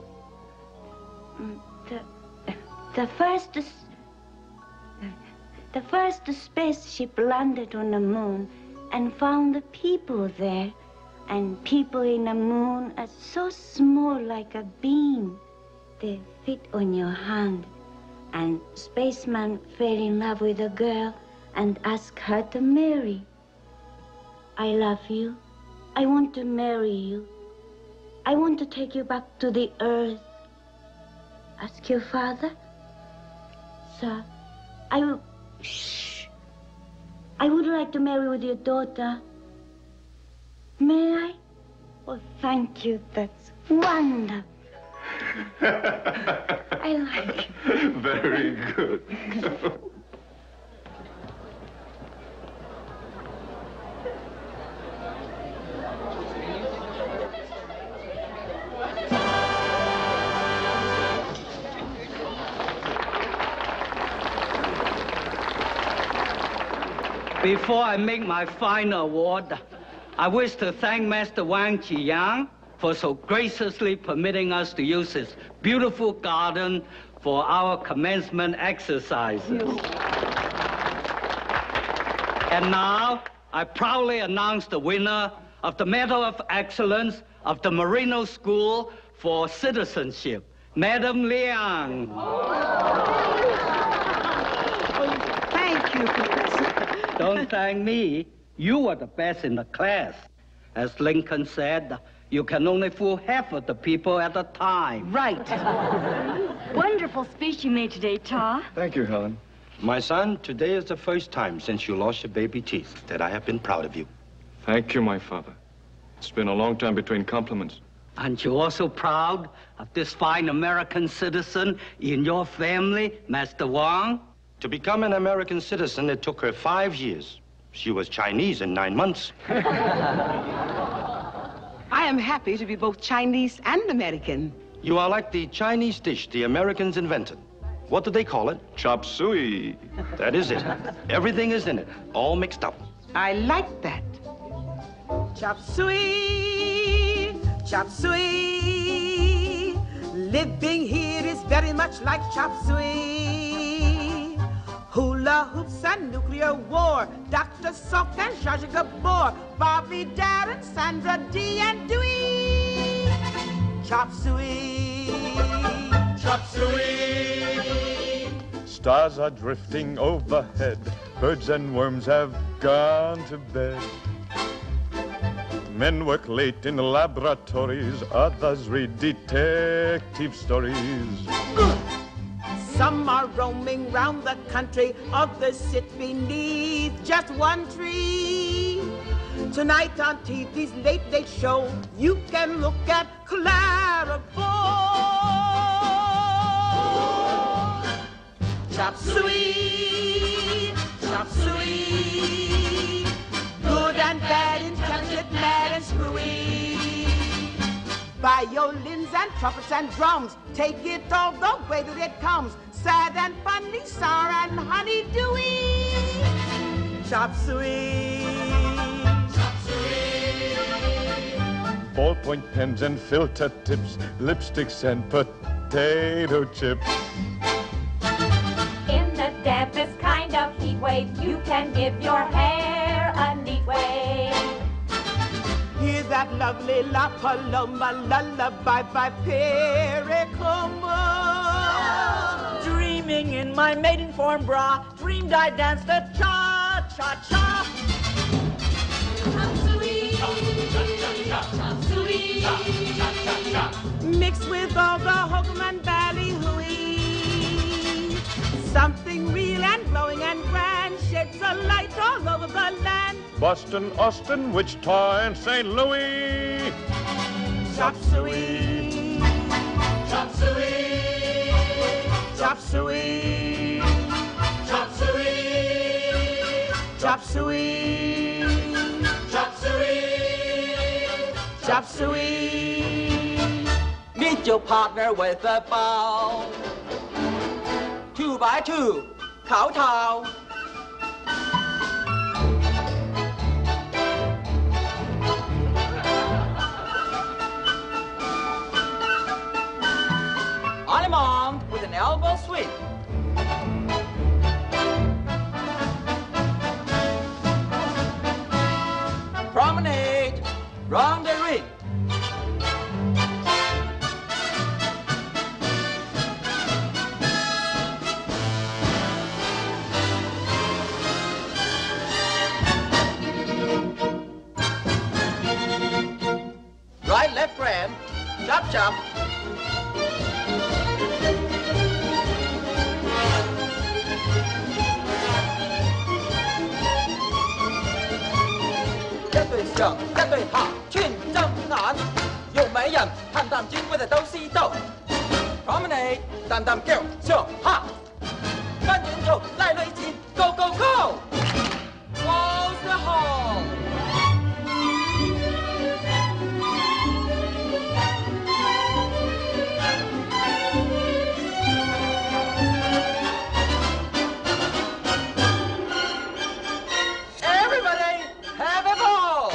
The, the first, the first spaceship landed on the moon and found the people there. And people in the moon are so small like a bean. They fit on your hand. And spaceman fell in love with a girl and asked her to marry. I love you. I want to marry you. I want to take you back to the earth. Ask your father? Sir, I will... Shh. I would like to marry with your daughter. May I? Oh, thank you. That's wonderful. I like it. Very good. Before I make my final award, I wish to thank Master Wang Qiyang for so graciously permitting us to use his beautiful garden for our commencement exercises. And now, I proudly announce the winner of the Medal of Excellence of the Marino School for Citizenship, Madam Liang. Thank you, Professor. Don't thank me. You were the best in the class. As Lincoln said, you can only fool half of the people at a time. Right. Wonderful speech you made today, Ta. Thank you, Helen. My son, today is the first time since you lost your baby teeth that I have been proud of you. Thank you, my father. It's been a long time between compliments. Aren't you also proud of this fine American citizen in your family, Master Wang? To become an American citizen, it took her five years. She was Chinese in nine months. I am happy to be both Chinese and American. You are like the Chinese dish the Americans invented. What do they call it? Chop suey. That is it. Everything is in it, all mixed up. I like that. Chop suey, chop suey. Living here is very much like chop suey. Hula hoops and nuclear war. Doctor Salk and Zsa Zsa Gabor. Bobby Darin, Sandra Dee and Dewey. Chop suey, chop suey. Stars are drifting overhead. Birds and worms have gone to bed. Men work late in the laboratories. Others read detective stories. Some are roaming round the country. Others sit beneath just one tree. Tonight on T V's Late Late Show, you can look at Clara Bow. Chop suey, chop suey. Good and bad, intelligent, mad and screwy. Violins and trumpets and drums, take it all the way that it comes. Sad and funny, sour and honey-dewy. Chop suey, chop suey. Ballpoint pens and filter tips, lipsticks and potato chips. In the dampest kind of heat wave, you can give your hair a neat wave. Hear that lovely La Paloma lullaby by Pericoma. Dreaming in my maiden form bra, dreamed I danced a cha-cha-cha. Chop suey, chop suey, Mixed with all the hokum and ballyhooey. Something real and glowing and grand sheds a light all over the land. Boston, Austin, Wichita, and Saint Louis. Chop suey, chop suey, chop suey, chop suey, chop suey, chop suey, chop suey. Meet your partner with a bow. Two by two, kowtow. I'm on with an elbow sweep. Promenade, round the ring. Right, left, grand. Chop, chop. Các队长，các队好，群争眼，用美人，淡淡轉佢哋鬥私鬥。Promenade，淡淡叫，上下，跟遠途拉女子 ，Go Go Go！Close the hall。Everybody have a ball!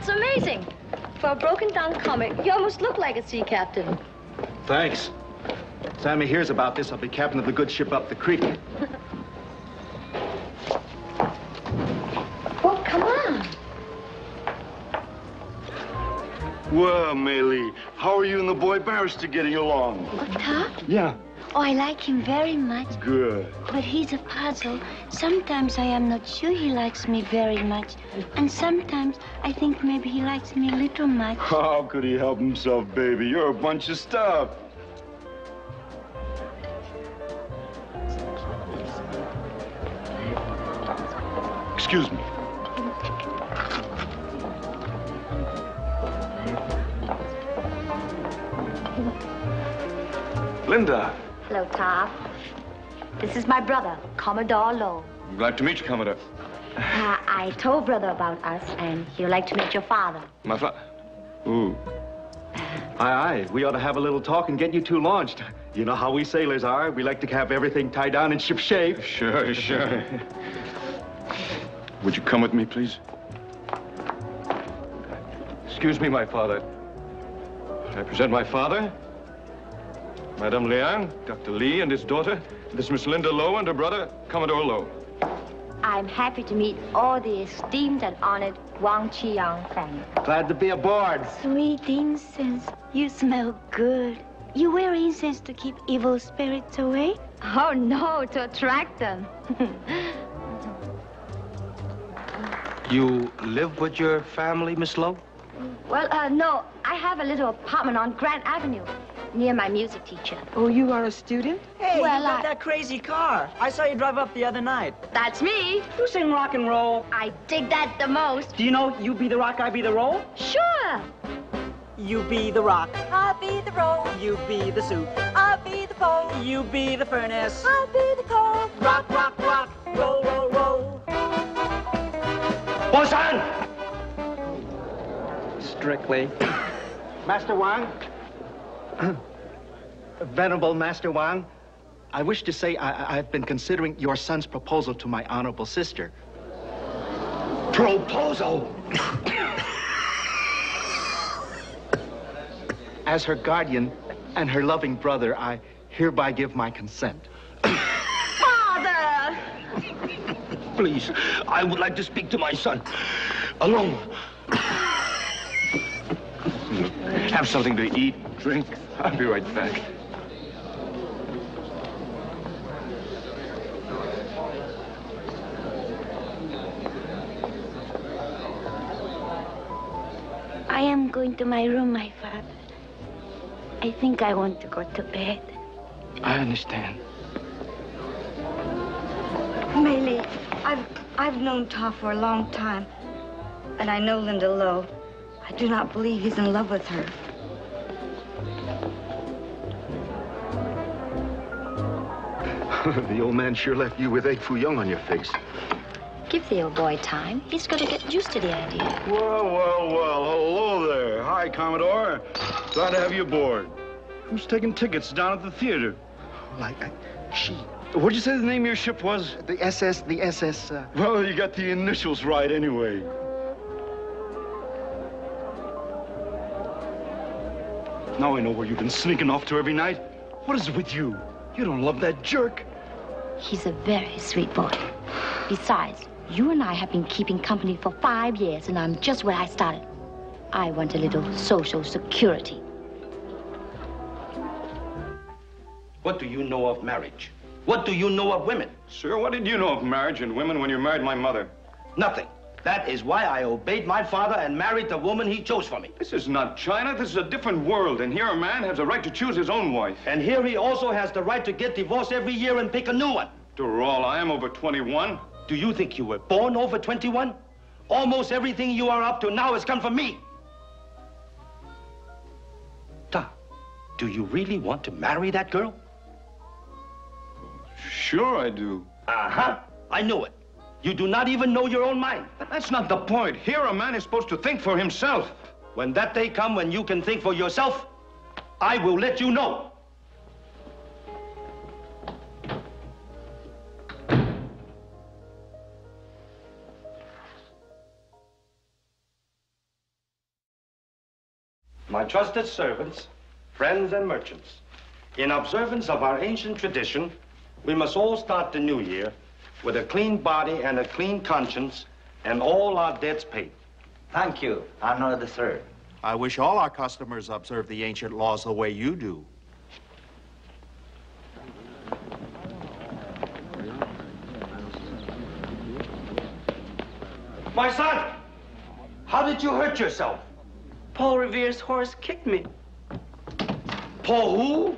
amazing. For a broken-down comic, you almost look like a sea captain. Thanks. Sammy hears about this, I'll be captain of the good ship up the creek. Well, come on. Well, Maylie, how are you and the boy barrister getting along? Pop? Yeah. Oh, I like him very much. Good. But he's a puzzle. Sometimes I am not sure he likes me very much. And sometimes I think maybe he likes me a little much. How could he help himself, baby? You're a bunch of stuff. Excuse me. Linda. Hello, Tom. This is my brother, Commodore Lowe. Glad to meet you, Commodore. Uh, I told brother about us, and he'd like to meet your father. My fa... Ooh. Aye, aye. We ought to have a little talk and get you two launched. You know how we sailors are. We like to have everything tied down in ship shape. Sure, sure. Would you come with me, please? Excuse me, my father. I present my father, Madame Liang, Doctor Lee and his daughter. This is Miss Linda Lowe and her brother, Commodore Lowe. I'm happy to meet all the esteemed and honored Wang Qiyang family. Glad to be aboard. Sweet incense. You smell good. You wear incense to keep evil spirits away? Oh, no, to attract them. You live with your family, Miss Lowe? Well, uh, no, I have a little apartment on Grant Avenue near my music teacher. Oh, you are a student? Hey, Well, you got I- that crazy car. I saw you drive up the other night. That's me. You sing rock and roll. I dig that the most. Do you know you be the rock, I be the roll? Sure. You be the rock. I'll be the roll. You be the soup. I'll be the pole. You be the furnace. I'll be the coal. Rock, rock, rock. Roll, roll, roll. Bosan! Strictly. Master Wang? Venerable Master Wang, I wish to say I, I've been considering your son's proposal to my honorable sister. Proposal? As her guardian and her loving brother, I hereby give my consent. Father! Please, I would like to speak to my son. Alone. Have something to eat, drink. I'll be right back. I am going to my room, my father. I think I want to go to bed. I understand. Maylie, I've, I've known Ta for a long time, and I know Linda Lowe. I do not believe he's in love with her. The old man sure left you with egg foo young on your face. Give the old boy time. He's going to get used to the idea. Well, well, well, hello there. Hi, Commodore. Glad to have you aboard. Who's taking tickets down at the theater? Like, I, she... What'd you say the name of your ship was? The S S, the S S, uh... Well, you got the initials right anyway. Now I know where you've been sneaking off to every night. What is it with you? You don't love that jerk. He's a very sweet boy. Besides, you and I have been keeping company for five years, and I'm just where I started. I want a little social security. What do you know of marriage? What do you know of women? Sir, what did you know of marriage and women when you married my mother? Nothing. That is why I obeyed my father and married the woman he chose for me. This is not China. This is a different world. And here a man has a right to choose his own wife. And here he also has the right to get divorced every year and pick a new one. After all, I am over twenty-one. Do you think you were born over twenty-one? Almost everything you are up to now has come from me. Ta, do you really want to marry that girl? Sure I do. Uh-huh. I knew it. You do not even know your own mind. But that's not the point. Here a man is supposed to think for himself. When that day comes when you can think for yourself, I will let you know. trusted servants, friends, and merchants, in observance of our ancient tradition, we must all start the new year with a clean body and a clean conscience and all our debts paid. Thank you. Honored sir. I wish all our customers observe the ancient laws the way you do. My son, how did you hurt yourself? Paul Revere's horse kicked me. Paul who?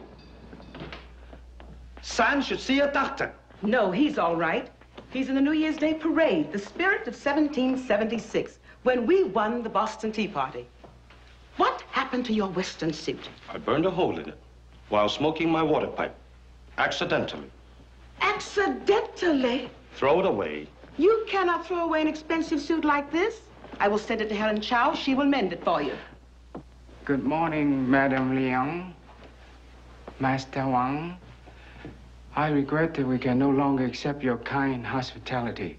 Son should see a doctor. No, he's all right. He's in the New Year's Day parade, the spirit of seventeen seventy-six, when we won the Boston Tea Party. What happened to your Western suit? I burned a hole in it while smoking my water pipe, accidentally. Accidentally? Throw it away. You cannot throw away an expensive suit like this. I will send it to Helen Chow. She will mend it for you. Good morning, Madam Liang. Master Wang. I regret that we can no longer accept your kind hospitality.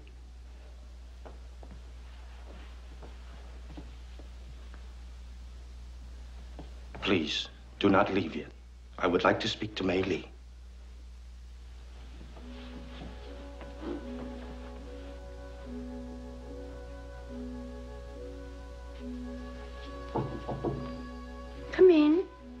Please, do not leave yet. I would like to speak to Mei Li. Come in.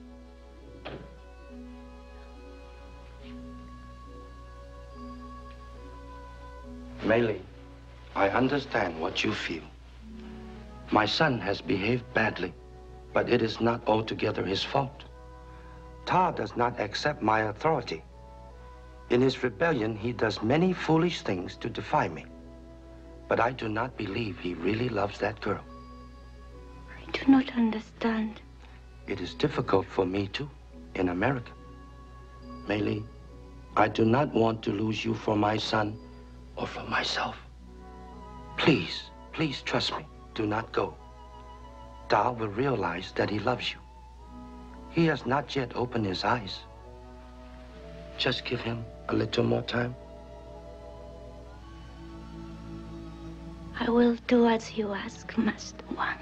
Mei Li, I understand what you feel. My son has behaved badly, but it is not altogether his fault. Ta does not accept my authority. In his rebellion, he does many foolish things to defy me. But I do not believe he really loves that girl. I do not understand. It is difficult for me, too, in America. Mei Li, I do not want to lose you for my son or for myself. Please, please trust me. Do not go. Da will realize that he loves you. He has not yet opened his eyes. Just give him a little more time. I will do as you ask, Master Wang.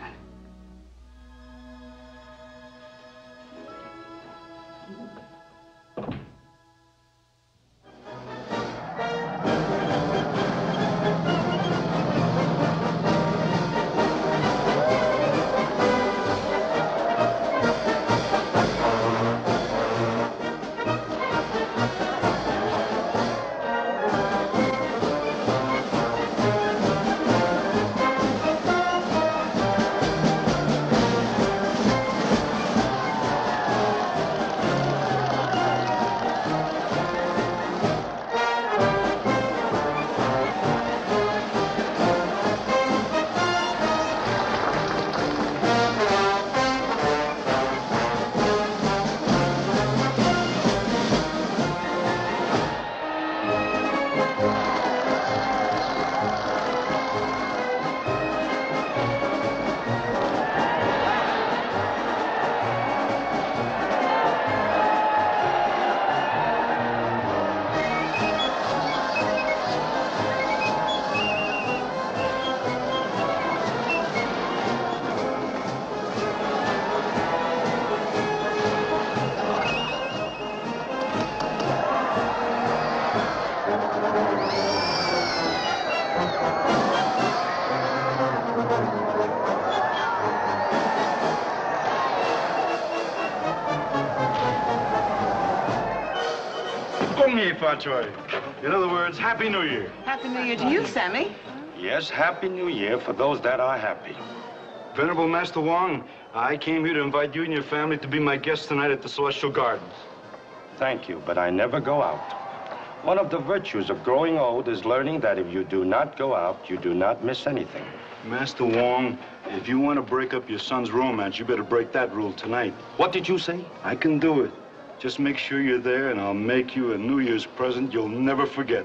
In other words, Happy New Year. Happy New Year to you, Sammy. Yes, Happy New Year for those that are happy. Venerable Master Wang, I came here to invite you and your family to be my guests tonight at the Celestial Gardens. Thank you, but I never go out. One of the virtues of growing old is learning that if you do not go out, you do not miss anything. Master Wang, if you want to break up your son's romance, you better break that rule tonight. What did you say? I can do it. Just make sure you're there, and I'll make you a New Year's present you'll never forget.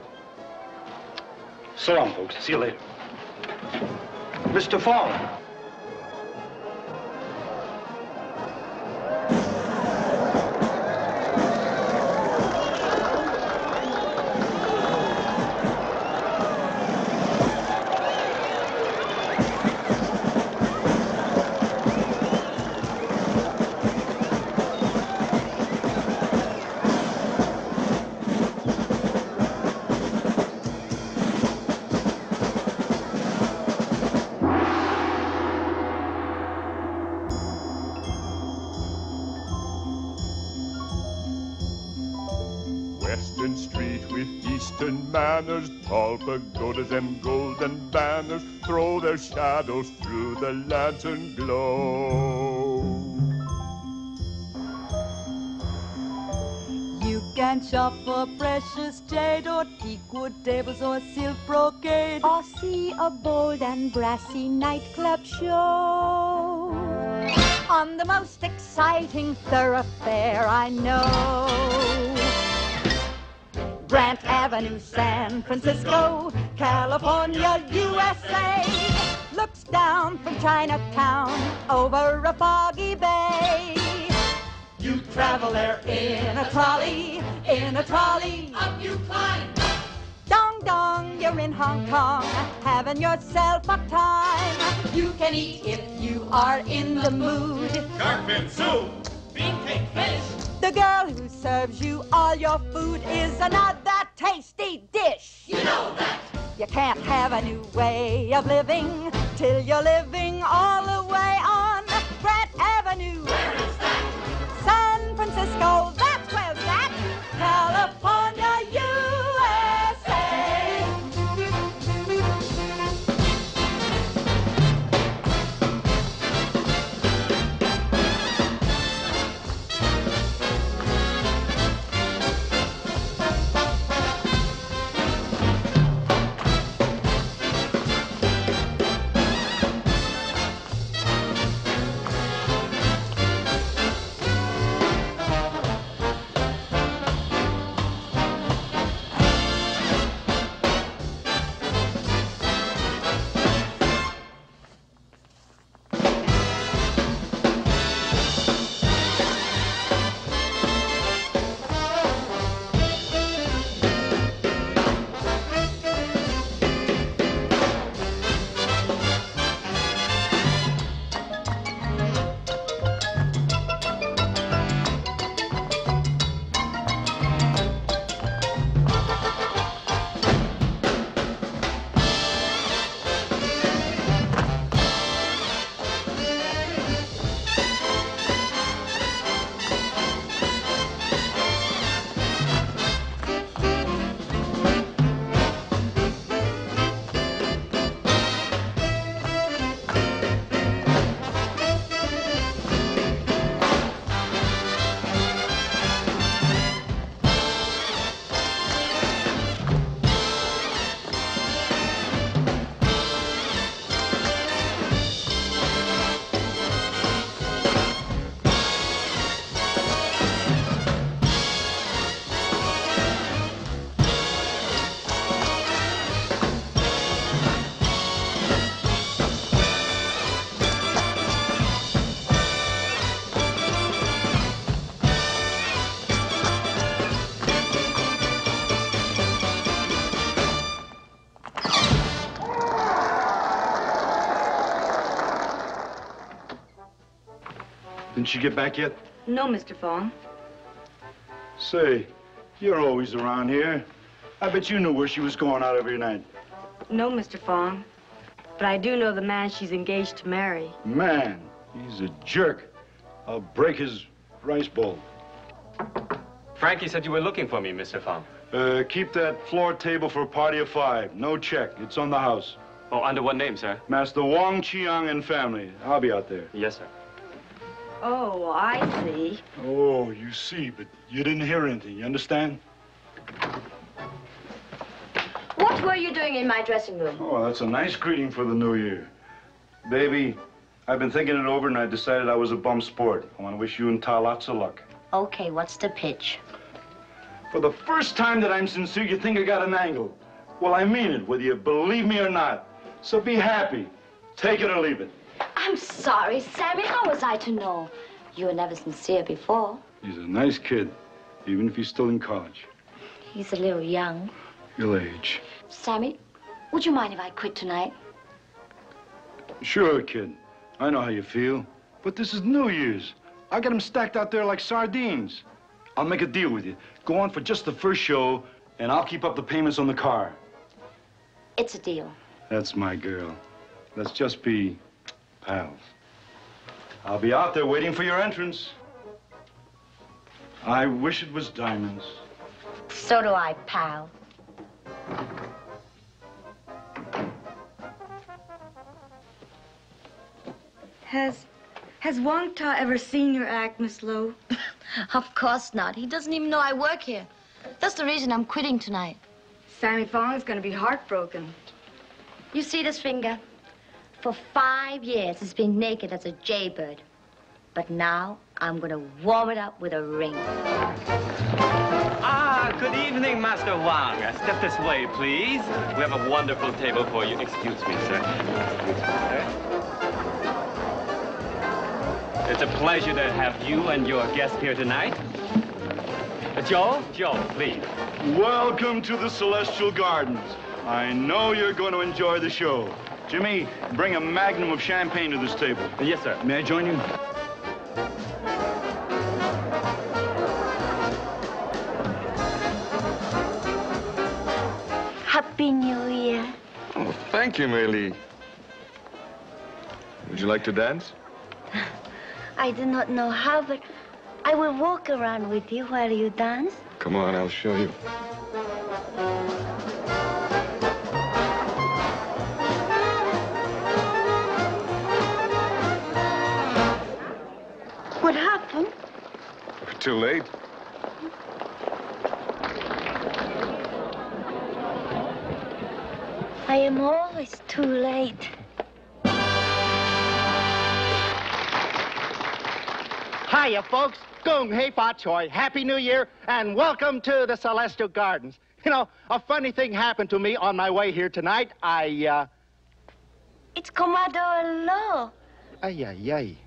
So long, folks. See you later. Mister Fong. manners, tall pagodas and golden banners throw their shadows through the lantern glow. You can shop for precious jade or teakwood tables or silk brocade, or see a bold and brassy nightclub show on the most exciting thoroughfare I know. Grant Avenue, San Francisco, California, U S A, looks down from Chinatown over a foggy bay. You travel there in a trolley, in a trolley, up you climb. Dong dong, you're in Hong Kong, having yourself a time. You can eat if you are in the mood. Shark fin soup, beefcake fish. The girl who serves you all your food is another tasty dish. You know that. You can't have a new way of living till you're living all the way on Grant Avenue. Where is that? San Francisco, that's where that. California, U S A. Didn't she get back yet? No, Mister Fong. Say, you're always around here. I bet you knew where she was going out every night. No, Mister Fong. But I do know the man she's engaged to marry. Man, he's a jerk. I'll break his rice bowl. Frankie said you were looking for me, Mister Fong. Uh, keep that floor table for a party of five. No check. It's on the house. Oh, under what name, sir? Master Wong Chiang and family. I'll be out there. Yes, sir. Oh, I see. Oh, you see, but you didn't hear anything. You understand? What were you doing in my dressing room? Oh, that's a nice greeting for the new year. Baby, I've been thinking it over and I decided I was a bum sport. I want to wish you and Ta lots of luck. Okay, what's the pitch? For the first time that I'm sincere, you think I got an angle. Well, I mean it, whether you believe me or not. So be happy. Take it or leave it. I'm sorry, Sammy. How was I to know? You were never sincere before. He's a nice kid, even if he's still in college. He's a little young. Your age. Sammy, would you mind if I quit tonight? Sure, kid. I know how you feel. But this is New Year's. I got them stacked out there like sardines. I'll make a deal with you. Go on for just the first show, and I'll keep up the payments on the car. It's a deal. That's my girl. Let's just be pals. I'll be out there waiting for your entrance. I wish it was diamonds. So do I, pal. Has, has Wong Ta ever seen your act, Miss Lowe? Of course not. He doesn't even know I work here. That's the reason I'm quitting tonight. Sammy Fong is going to be heartbroken. You see this finger? For five years, it's been naked as a jaybird. But now, I'm going to warm it up with a ring. Ah, good evening, Master Wang. Uh, Step this way, please. We have a wonderful table for you. Excuse me, sir. Excuse me, sir. It's a pleasure to have you and your guest here tonight. Uh, Joe, Joe, please. Welcome to the Celestial Gardens. I know you're going to enjoy the show. Jimmy, bring a magnum of champagne to this table. Uh, yes, sir. May I join you? Happy New Year. Oh, thank you, Meili. Would you like to dance? I do not know how, but I will walk around with you while you dance. Come on, I'll show you. What happened? Too late. I am always too late. Hiya, folks. Gung Hei Fa Choi. Happy New Year, and welcome to the Celestial Gardens. You know, a funny thing happened to me on my way here tonight. I, uh... It's Commodore Law. Ay, ay, ay.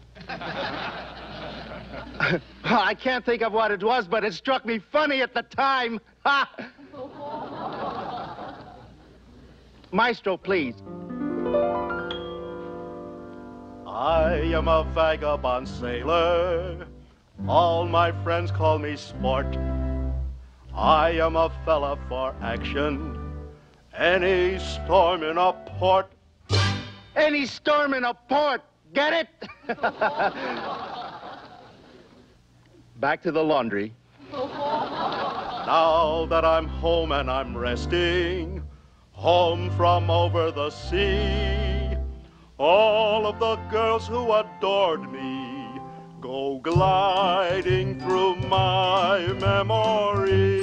I can't think of what it was, but it struck me funny at the time. Maestro, please. I am a vagabond sailor. All my friends call me sport. I am a fella for action. Any storm in a port. Any storm in a port. Get it? Back to the laundry. Now that I'm home and I'm resting, home from over the sea, all of the girls who adored me go gliding through my memory.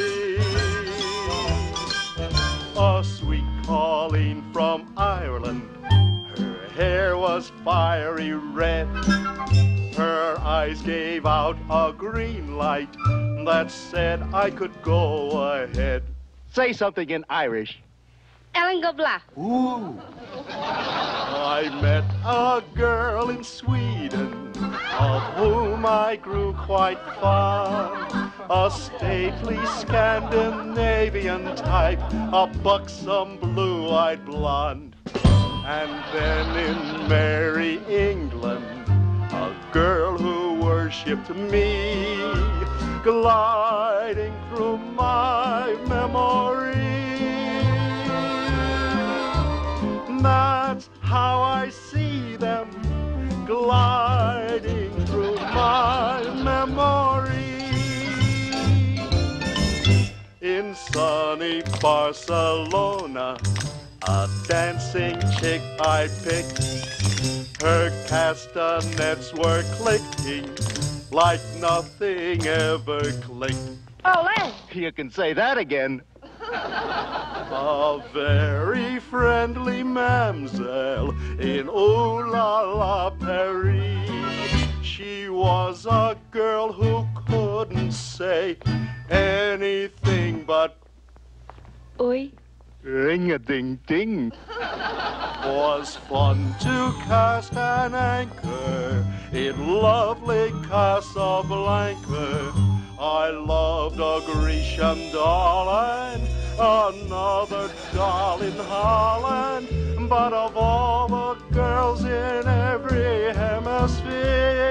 A sweet Colleen from Ireland, her hair was fiery red. Her eyes gave out a green light that said I could go ahead. Say something in Irish. Ellen Gobla. Ooh. I met a girl in Sweden of whom I grew quite fond. A stately Scandinavian type, a buxom blue-eyed blonde. And then in merry England, a girl who worshipped me, gliding through my memory. That's how I see them, gliding through my memory. In sunny Barcelona, a dancing chick I picked. Her castanets were clicking like nothing ever clicked. Ole! You can say that again. A very friendly mamselle in Ooh La La Paris. She was a girl who couldn't say anything but Oi. Ring-a-ding-ding. Was fun to cast an anchor in lovely Casablanca. I loved a Grecian doll and another doll in Holland, but of all the girls in every hemisphere,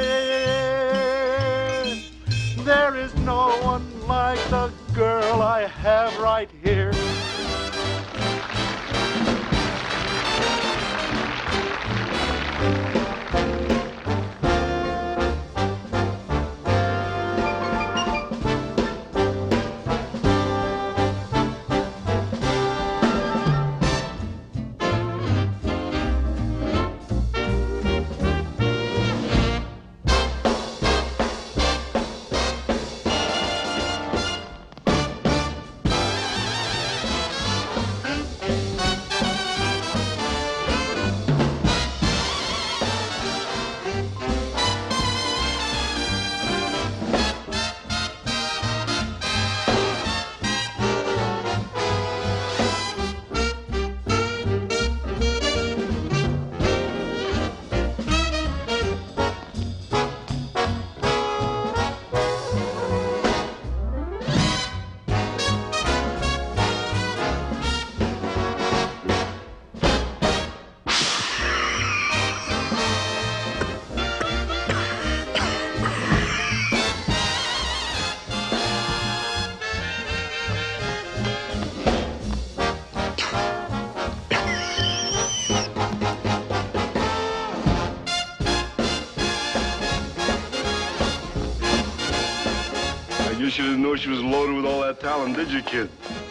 there is no one like the girl I have right here. know she was loaded with all that talent, did you, kid?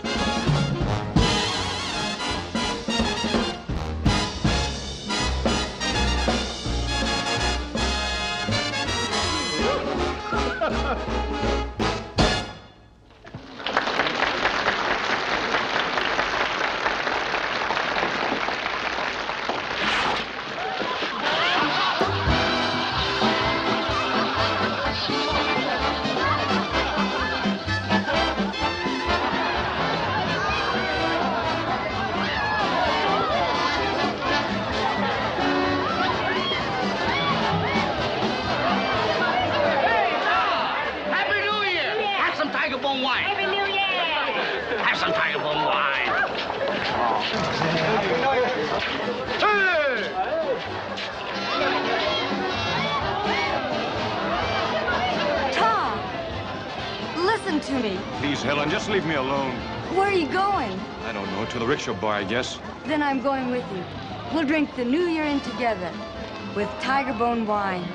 Listen to me. Please, Helen, just leave me alone. Where are you going? I don't know, to the rickshaw bar, I guess. Then I'm going with you. We'll drink the New Year in together with Tiger Bone wine.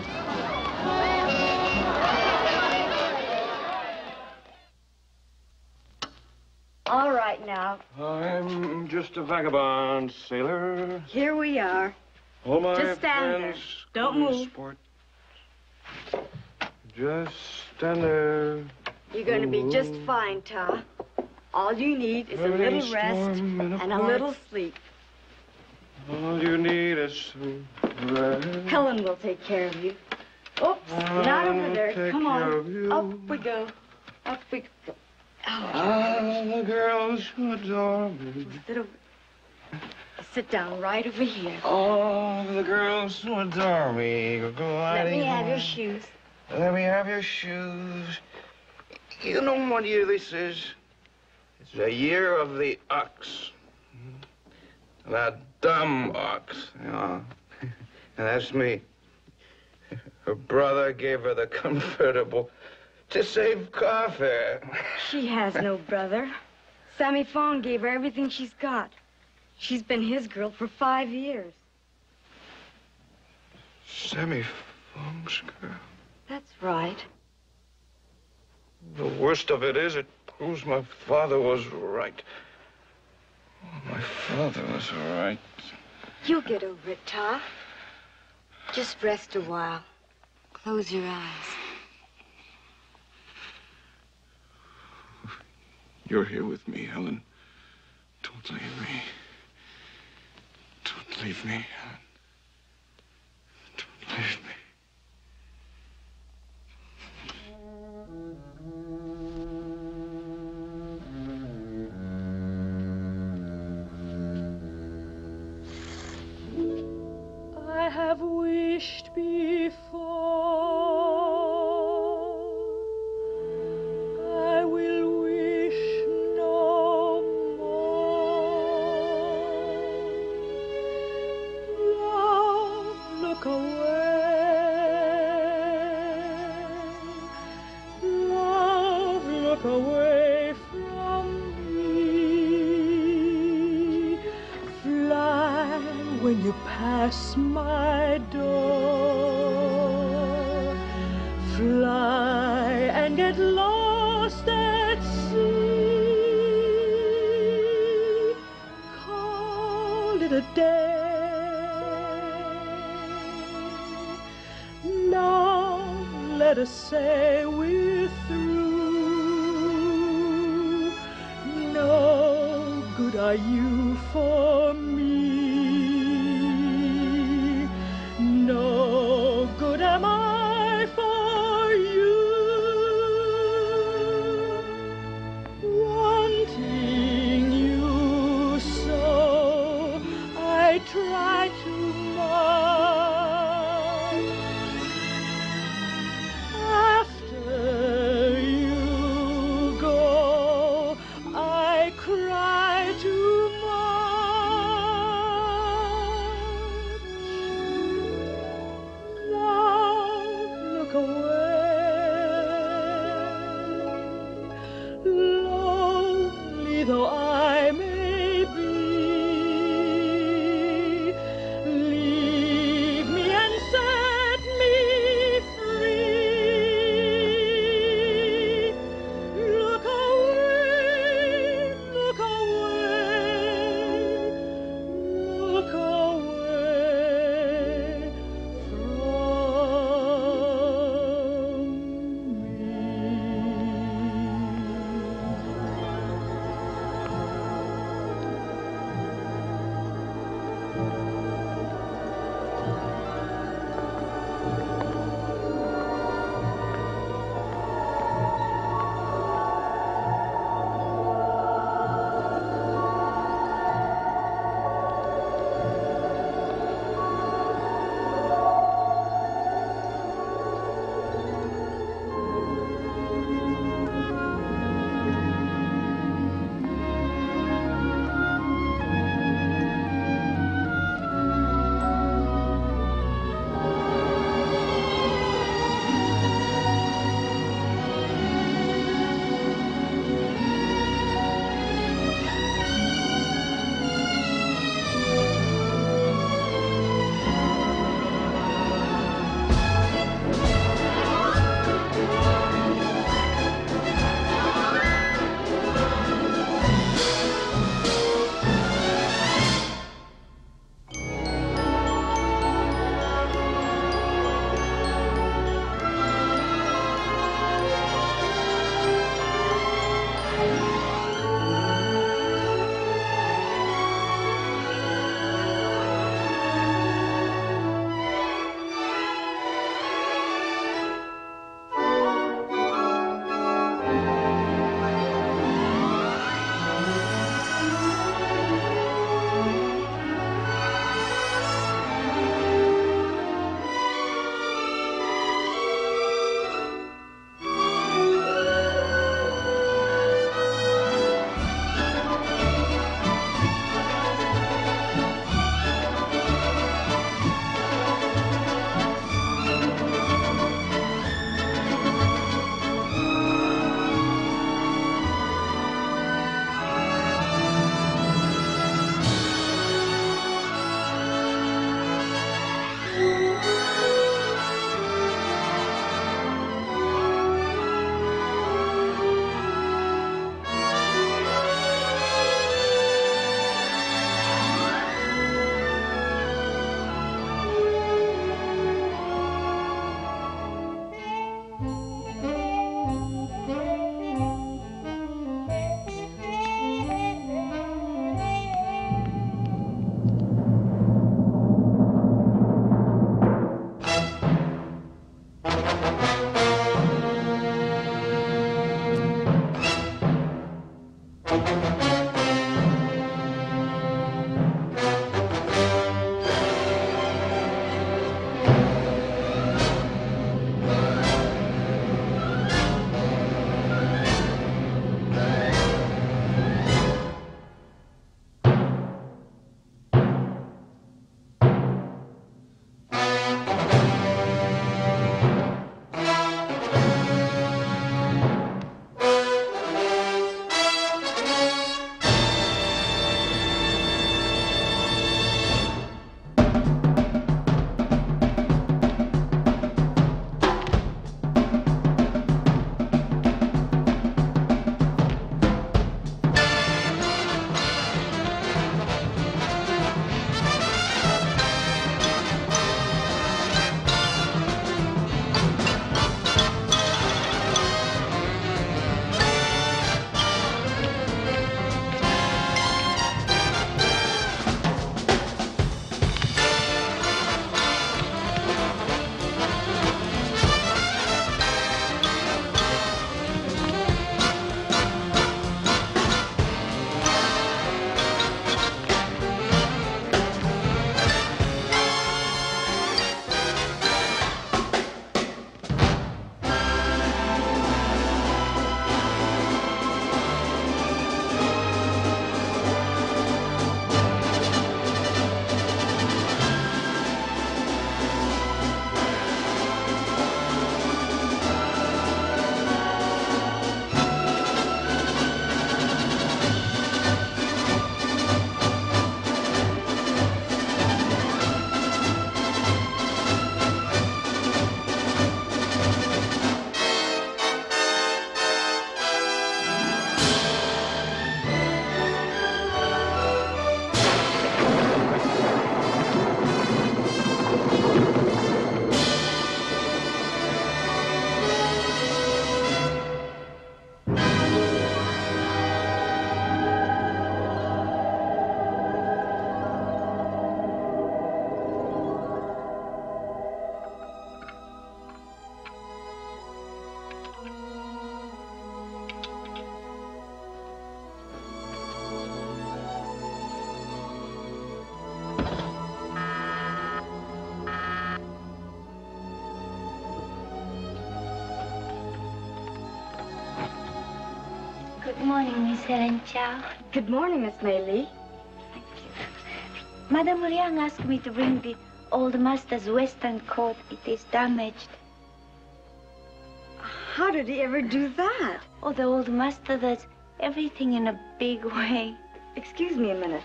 All right now. I'm just a vagabond sailor. Here we are. All my Just stand there. friends Don't call me move. Sport. Just stand there. You're going to be just fine, Ta. All you need is a little rest and a little sleep. All you need is some rest. Helen will take care of you. Oops, not over there. take Come care of on. you. Up we go. Up we go. All the girls who adore me. Sit over. Sit down right over here. All the girls who adore me. Go Let gliding me have your home. shoes. Let me have your shoes. You know what year this is? It's the year of the ox. That dumb ox, you know. And that's me. Her brother gave her the convertible to save carfare. She has no brother. Sammy Fawn gave her everything she's got. She's been his girl for five years. Sammy Fong's girl. That's right. The worst of it is, it proves my father was right. Oh, my father was right. You'll get over it, Ta. Just rest a while. Close your eyes. You're here with me, Helen. Don't leave me. Don't leave me, Helen. Don't leave me. I have wished before, I will wish no more. Love, look away. Love, look away from me. Fly when you pass my door. Fly and get lost at sea. Call it a day. Now let us say we're through. No good are you for me. No good am I for you. Wanting you so, I try too much. After you go, I cry too much. morning, Miss Helen Chow. Good morning, Miss Mei Lee. Madame Liang asked me to bring the old master's western coat. It is damaged. How did he ever do that? Oh, the old master does everything in a big way. Excuse me a minute.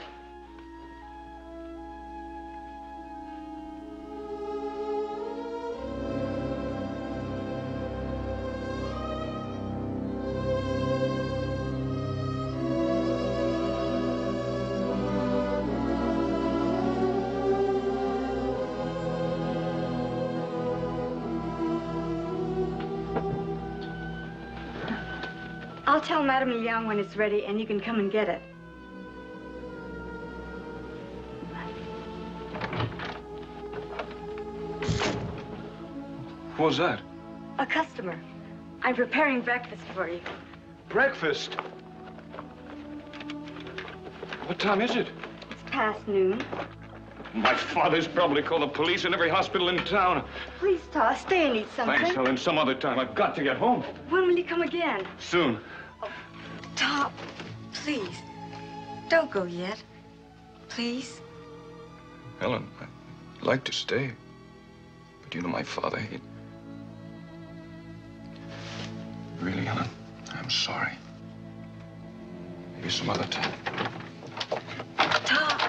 I'll tell Madame Liang when it's ready, and you can come and get it. What was that? A customer. I'm preparing breakfast for you. Breakfast? What time is it? It's past noon. My father's probably called the police in every hospital in town. Please, Ta, stay and eat something. Thanks, Helen. Some other time. I've got to get home. When will you come again? Soon. Ta, please, don't go yet. Please. Helen, I'd like to stay. But you know my father, he... Really, Helen, I'm sorry. Maybe some other time. Ta.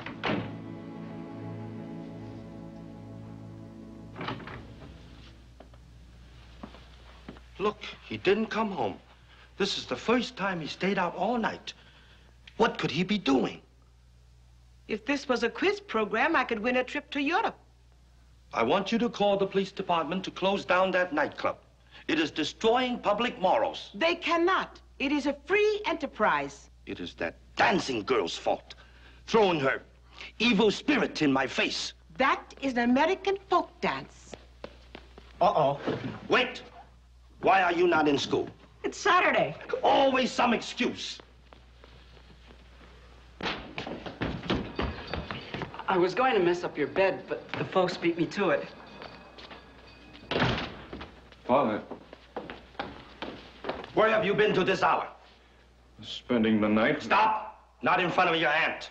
Look, he didn't come home. This is the first time he stayed out all night. What could he be doing? If this was a quiz program, I could win a trip to Europe. I want you to call the police department to close down that nightclub. It is destroying public morals. They cannot. It is a free enterprise. It is that dancing girl's fault. Throwing her evil spirit in my face. That is an American folk dance. Uh-oh. Wait. Why are you not in school? It's Saturday. Always some excuse. I was going to mess up your bed, but the folks beat me to it. Father. Where have you been to this hour? Spending the night. Stop! Not in front of your aunt.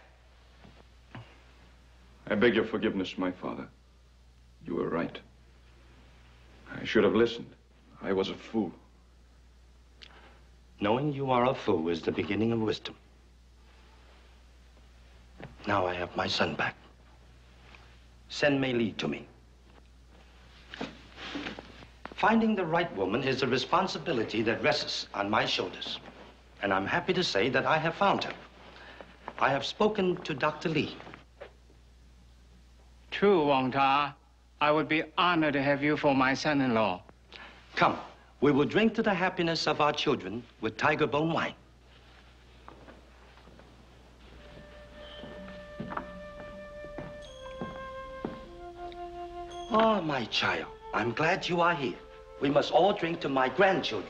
I beg your forgiveness, my father. You were right. I should have listened. I was a fool. Knowing you are a fool is the beginning of wisdom. Now I have my son back. Send Mei Lee to me. Finding the right woman is a responsibility that rests on my shoulders. And I'm happy to say that I have found her. I have spoken to Doctor Lee. True, Wong Ta. I would be honored to have you for my son-in-law. Come, we will drink to the happiness of our children with tiger bone wine. Oh, my child, I'm glad you are here. We must all drink to my grandchildren.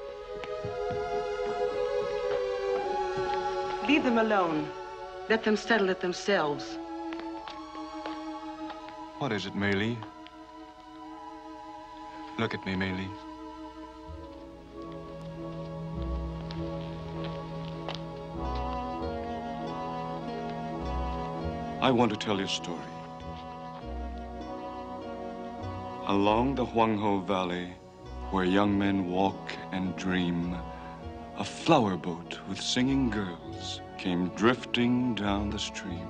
Leave them alone. Let them settle it themselves. What is it, Mei Lee? Look at me, Mei Lee. I want to tell you a story. Along the Huangho Valley, where young men walk and dream, a flower boat with singing girls came drifting down the stream.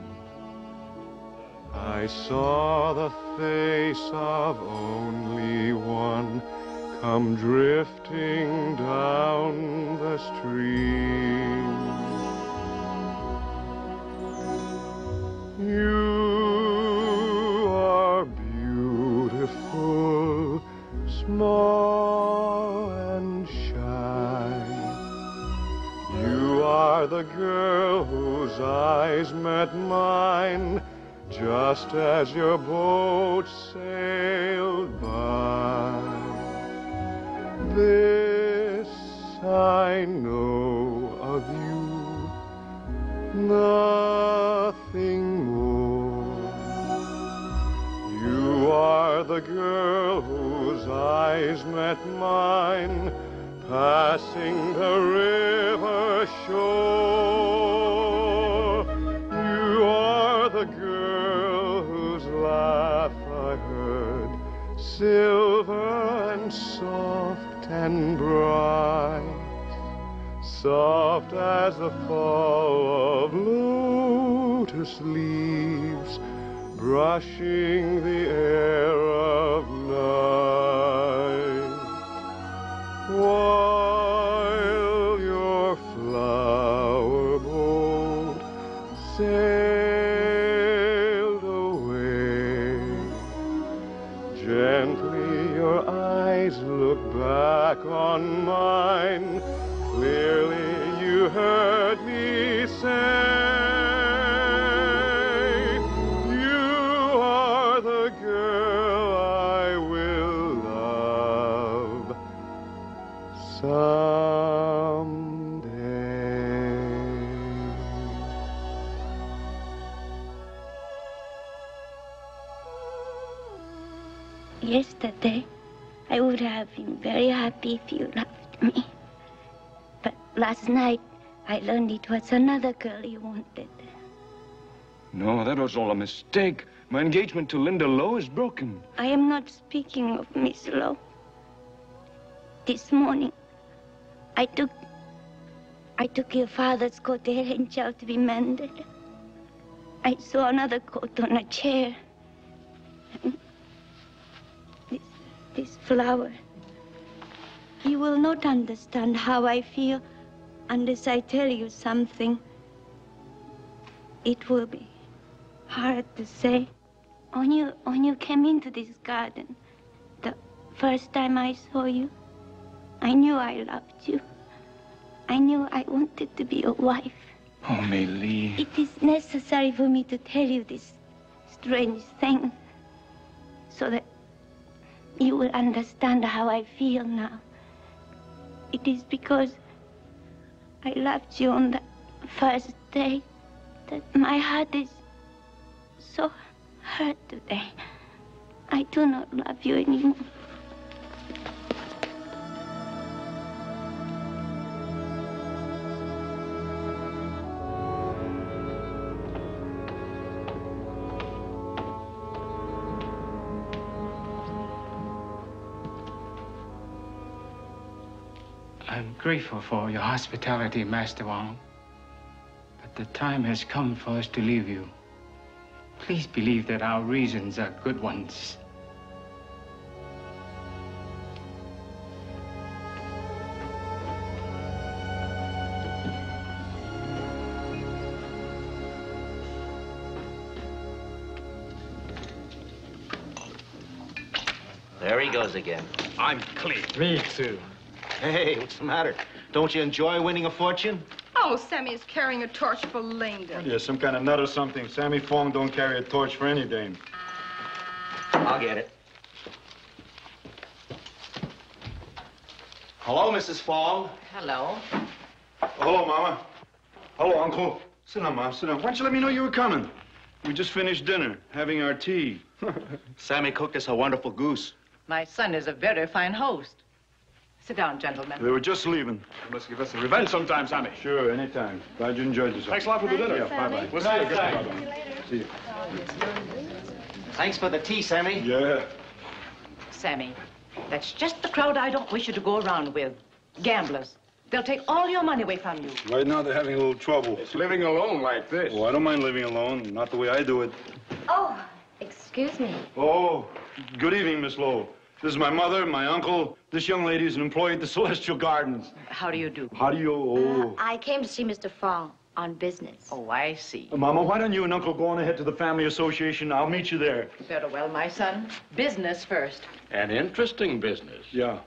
I saw the face of only one come drifting down the stream. You are beautiful, small and shy. You are the girl whose eyes met mine just as your boat sailed by. This I know of you, nothing more. You are the girl whose eyes met mine, passing the river the shore. You are the girl whose laugh I heard, silver and soft and bright, soft as the fall of lotus leaves, brushing the air of night, while your flower boat sailed away. Gently your eyes look back on mine, clearly you heard me say, the girl I will love someday. Yesterday, I would have been very happy if you loved me. But last night, I learned it was another girl you wanted. No, that was all a mistake. My engagement to Linda Lowe is broken. I am not speaking of Miss Lowe. This morning, I took... I took your father's coat to Henshaw to be mended. I saw another coat on a chair. And this, this flower. You will not understand how I feel unless I tell you something. It will be hard to say. When you, when you came into this garden, the first time I saw you, I knew I loved you. I knew I wanted to be your wife. Oh, Meili. It is necessary for me to tell you this strange thing so that you will understand how I feel now. It is because I loved you on the first day that my heart is so hurt today. I do not love you anymore. I'm grateful for your hospitality, Master Wang. But the time has come for us to leave you. Please believe that our reasons are good ones. There he goes again. I'm clean. Me too. Hey, what's the matter? Don't you enjoy winning a fortune? Oh, Sammy is carrying a torch for Linda. Yeah, some kind of nut or something. Sammy Fong don't carry a torch for any dame. I'll get it. Hello, Missus Fong. Hello. Hello, Mama. Hello, Uncle. Sit down, Mom. Sit down. Why don't you let me know you were coming? We just finished dinner, having our tea. Sammy cooked us a wonderful goose. My son is a very fine host. Sit down, gentlemen. They were just leaving. You must give us a revenge sometime, Sammy. Sure, anytime. Glad you enjoyed yourself. Thanks a lot for the dinner. Yeah, bye-bye. We'll see you. Bye-bye. See you. Thanks for the tea, Sammy. Yeah. Sammy, that's just the crowd I don't wish you to go around with. Gamblers. They'll take all your money away from you. Right now, they're having a little trouble. It's living alone like this. Oh, I don't mind living alone. Not the way I do it. Oh, excuse me. Oh, good evening, Miss Lowe. This is my mother, my uncle. This young lady is an employee at the Celestial Gardens. How do you do? How do you... Oh. Uh, I came to see Mister Fong on business. Oh, I see. Uh, Mama, why don't you and Uncle go on ahead to the Family Association? I'll meet you there. Very well, my son. Business first. An interesting business. Yeah.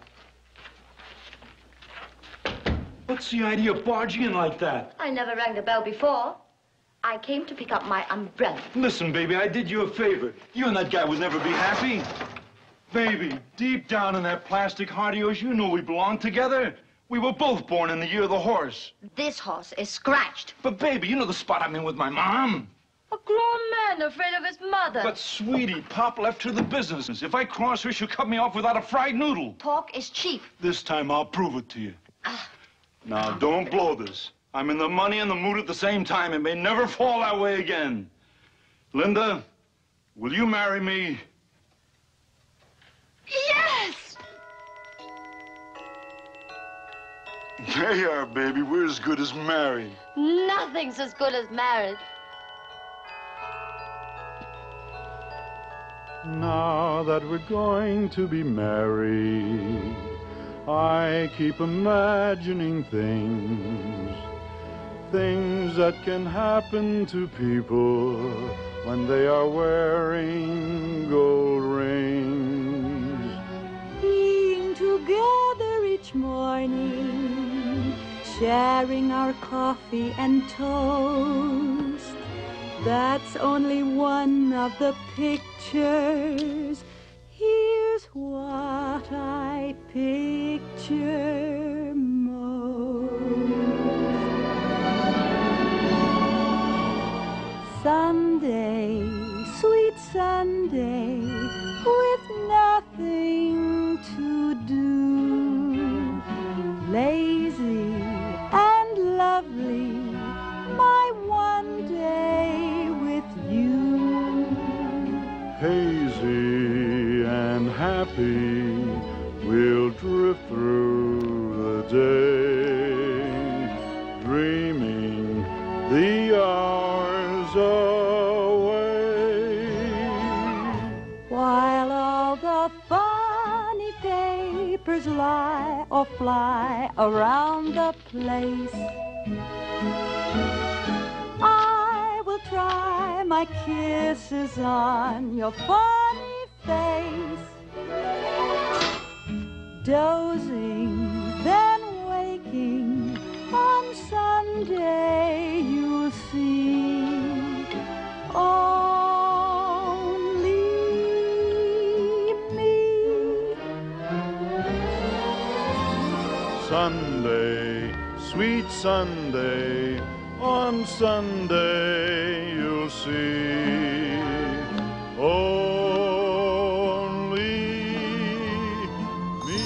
What's the idea of barging in like that? I never rang the bell before. I came to pick up my umbrella. Listen, baby, I did you a favor. You and that guy would never be happy. Baby, deep down in that plastic heart of yours, you know we belong together. We were both born in the year of the horse. This horse is scratched. But, baby, you know the spot I'm in with my mom. A grown man afraid of his mother. But, sweetie, Pop left her the business. If I cross her, she'll cut me off without a fried noodle. Talk is cheap. This time, I'll prove it to you. Now, don't blow this. I'm in the money and the mood at the same time. It may never fall that way again. Linda, will you marry me? Yes! There you are, baby. We're as good as married. Nothing's as good as marriage. Now that we're going to be married, I keep imagining things, things that can happen to people when they are wearing gold rings. Being together each morning, sharing our coffee and toast. That's only one of the pictures. Here's what I picture most. Sunday, sweet Sunday, with nothing to do. Lazy and lovely, my one day with you. Hazy and happy, we'll drift through the day, dreaming the hours away. While all the funny papers lie or fly around the place, I will try my kisses on your funny face. Dozing, then waking, on Sunday you'll see only me. Sunday, sweet Sunday, on Sunday you'll see only me.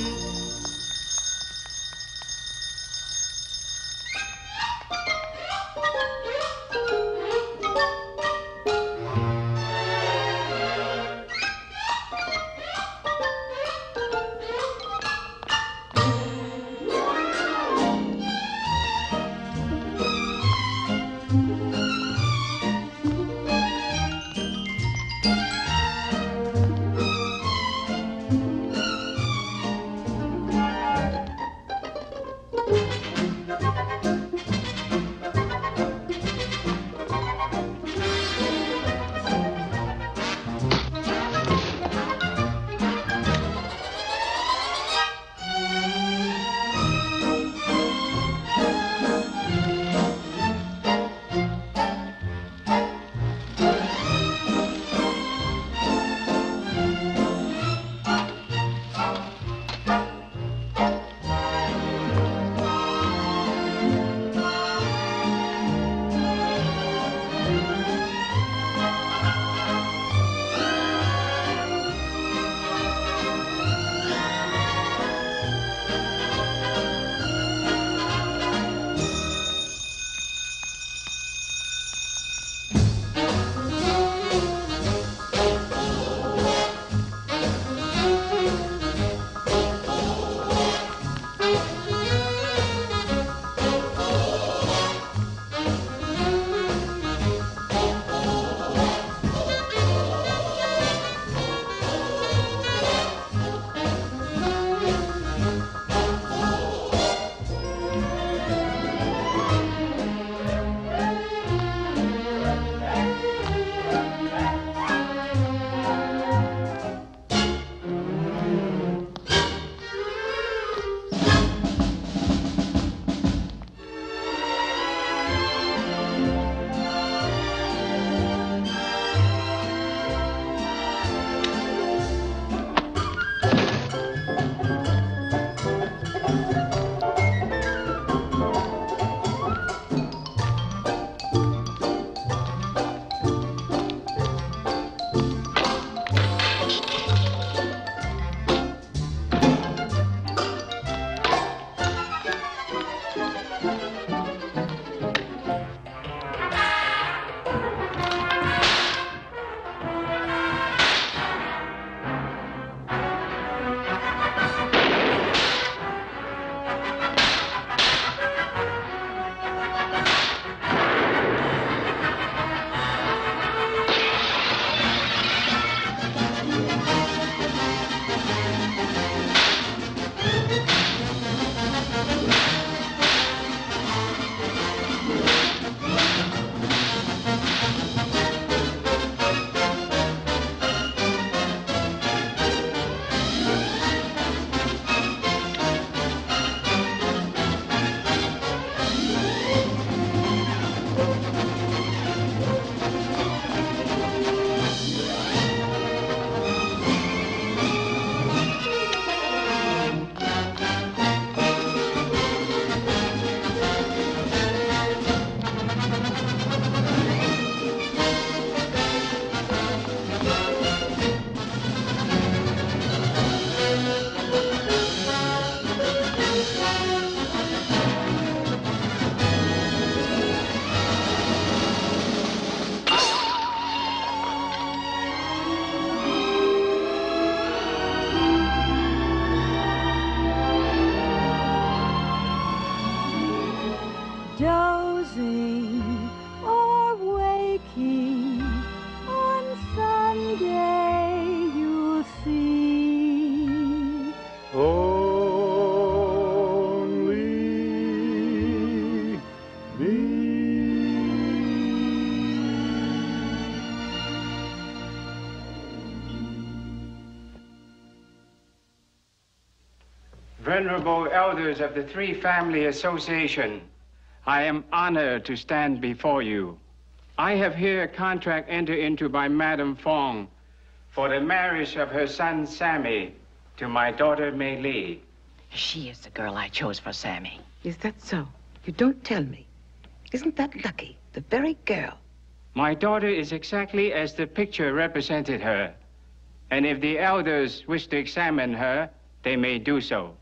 Venerable elders of the Three Family Association, I am honored to stand before you. I have here a contract entered into by Madame Fong for the marriage of her son, Sammy, to my daughter, Mei Li. She is the girl I chose for Sammy. Is that so? You don't tell me. Isn't that lucky? The very girl. My daughter is exactly as the picture represented her. And if the elders wish to examine her, they may do so.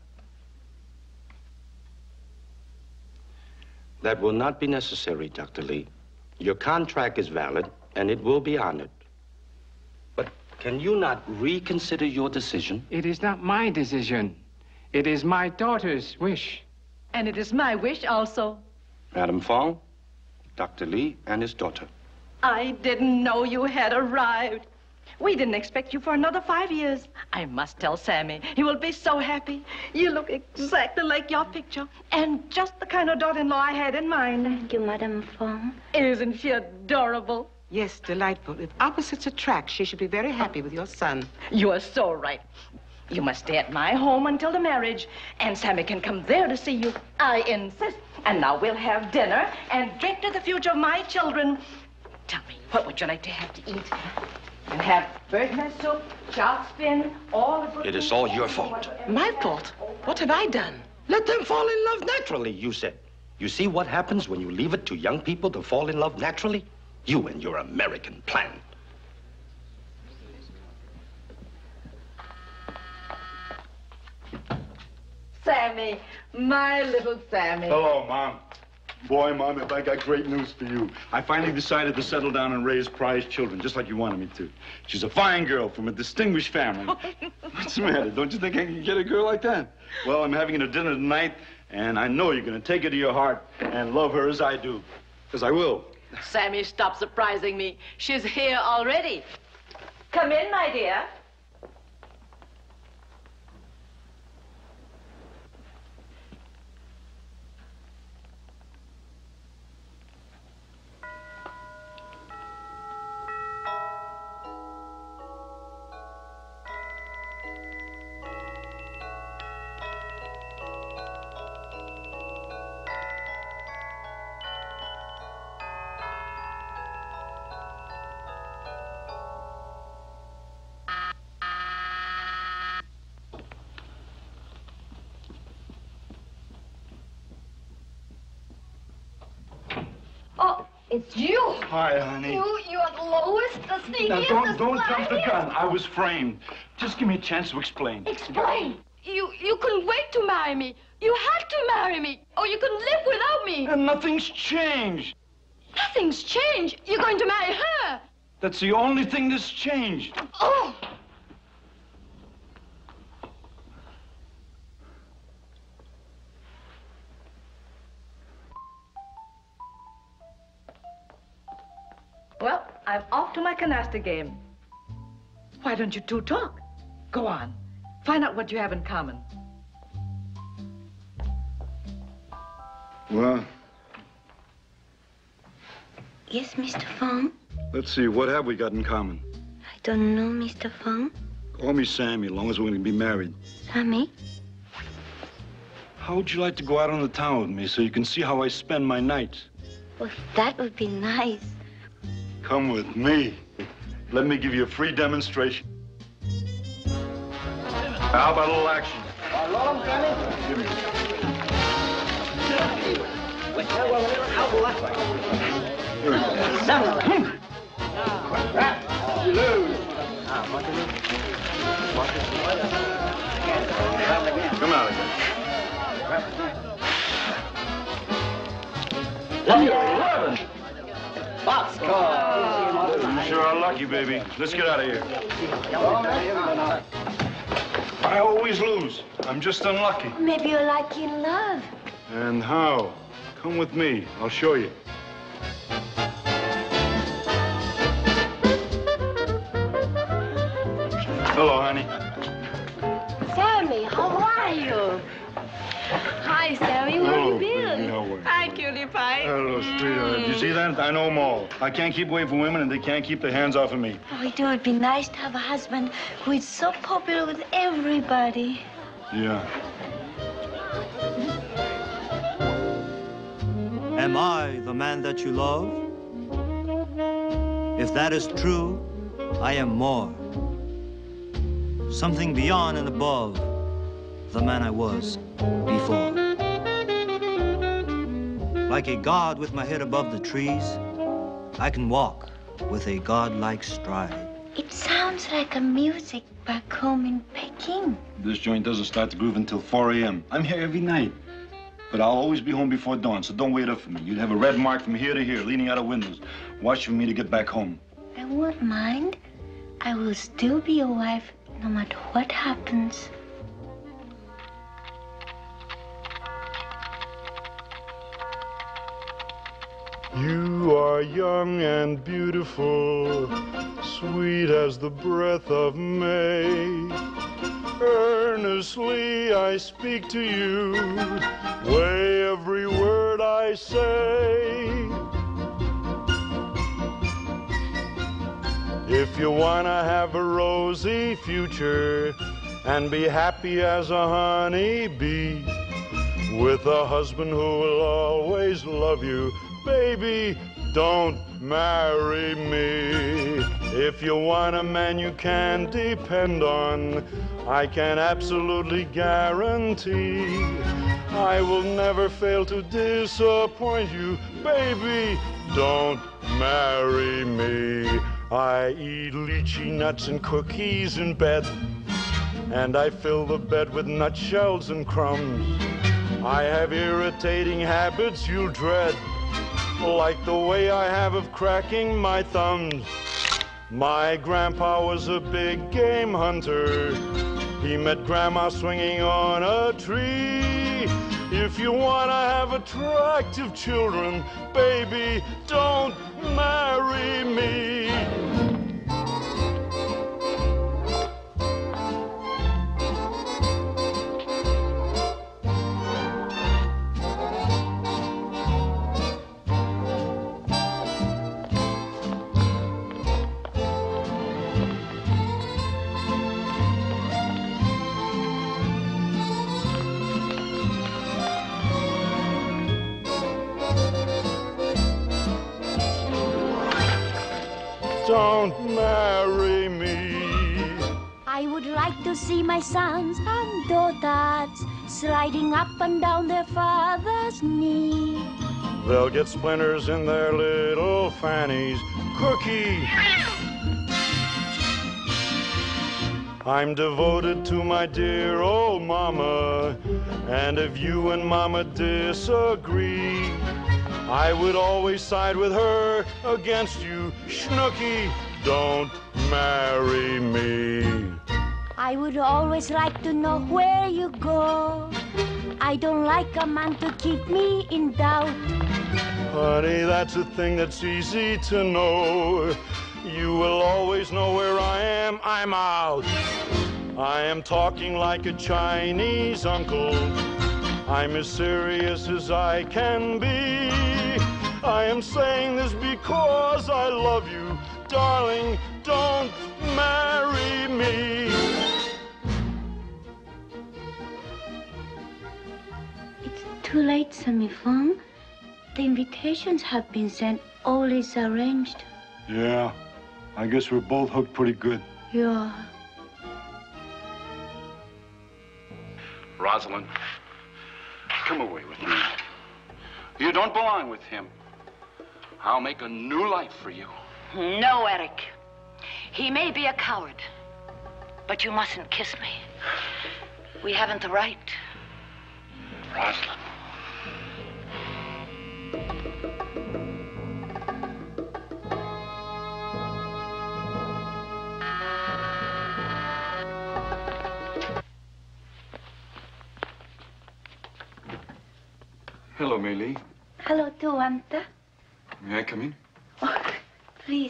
That will not be necessary, Doctor Lee. Your contract is valid, and it will be honored. But can you not reconsider your decision? It is not my decision. It is my daughter's wish. And it is my wish also. Madame Fong, Doctor Lee, and his daughter. I didn't know you had arrived. We didn't expect you for another five years. I must tell Sammy. He will be so happy. You look exactly like your picture. And just the kind of daughter-in-law I had in mind. Thank you, Madame Fong. Isn't she adorable? Yes, delightful. If opposites attract, she should be very happy with your son. You are so right. You must stay at my home until the marriage, and Sammy can come there to see you. I insist. And now we'll have dinner and drink to the future of my children. Tell me, what would you like to have to eat? And have bird's nest soup, shark's fin, all the good It is all your fault. My fault? What have I done? Let them fall in love naturally, you said. You see what happens when you leave it to young people to fall in love naturally? You and your American plan. Sammy, my little Sammy. Hello, Mom. Boy, Mom, have I got great news for you. I finally decided to settle down and raise prize children, just like you wanted me to. She's a fine girl from a distinguished family. What's the matter? Don't you think I can get a girl like that? Well, I'm having a dinner tonight, and I know you're going to take her to your heart and love her as I do. Because I will. Sammy, stop surprising me. She's here already. Come in, my dear. It's you. Hi, honey. You, you are the lowest, the sneakiest, Now, don't, the don't jump the slimiest. gun. I was framed. Just give me a chance to explain. Explain. You, you couldn't wait to marry me. You had to marry me, or you couldn't live without me. And nothing's changed. Nothing's changed. You're going to marry her. That's the only thing that's changed. Oh. Well, I'm off to my canasta game. Why don't you two talk? Go on. Find out what you have in common. Well, Yes, Mister Fong? let's see. What have we got in common? I don't know, Mister Fong. Call me Sammy, as long as we're going to be married. Sammy? How would you like to go out on the town with me so you can see how I spend my nights? Well, that would be nice. Come with me. Let me give you a free demonstration. How about a little action? Give me. Here we go. You lose. Come out again. eleven. Box score. You sure are lucky, baby. Let's get out of here. I always lose. I'm just unlucky. Maybe you're like in love. And how? Come with me. I'll show you. Hello, honey. Sammy, how are you? Hi, Sammy. Where Hello, have you been? baby. How are you? Hi, cutie pie. Hello, sweetheart. You see that? I know them all. I can't keep away from women, and they can't keep their hands off of me. Oh, it would be nice to have a husband who is so popular with everybody. Yeah. Am I the man that you love? If that is true, I am more. Something beyond and above the man I was before. Like a god with my head above the trees, I can walk with a godlike stride. It sounds like a music back home in Peking. This joint doesn't start to groove until four A M I'm here every night. But I'll always be home before dawn, so don't wait up for me. You'd have a red mark from here to here, leaning out of windows. Watch for me to get back home. I won't mind. I will still be your wife no matter what happens. You are young and beautiful, sweet as the breath of May. Earnestly I speak to you, weigh every word I say. If you wanna have a rosy future and be happy as a honeybee, with a husband who will always love you, baby, don't marry me. If you want a man you can depend on, I can absolutely guarantee I will never fail to disappoint you. Baby, don't marry me. I eat lychee nuts and cookies in bed, and I fill the bed with nutshells and crumbs. I have irritating habits you'll dread, like the way I have of cracking my thumbs. My grandpa was a big game hunter. He met grandma swinging on a tree. If you want to have attractive children, baby, don't marry me. Don't marry me. I would like to see my sons and daughters sliding up and down their father's knee. They'll get splinters in their little fannies. Cookie! I'm devoted to my dear old mama, and if you and mama disagree, I would always side with her against you. Snooky, don't marry me. I would always like to know where you go. I don't like a man to keep me in doubt. Honey, that's a thing that's easy to know. You will always know where I am. I'm out. I am talking like a Chinese uncle. I'm as serious as I can be. I am saying this because I love you. Darling, don't marry me. It's too late, Sammy Fong. The invitations have been sent. All is arranged. Yeah, I guess we're both hooked pretty good. Yeah. Rosalind, come away with me. You don't belong with him. I'll make a new life for you. No, Eric. He may be a coward, but you mustn't kiss me. We haven't the right. Rosalind. Hello, Mei Li. Hello, Tuanta. May I come in? Oh, please.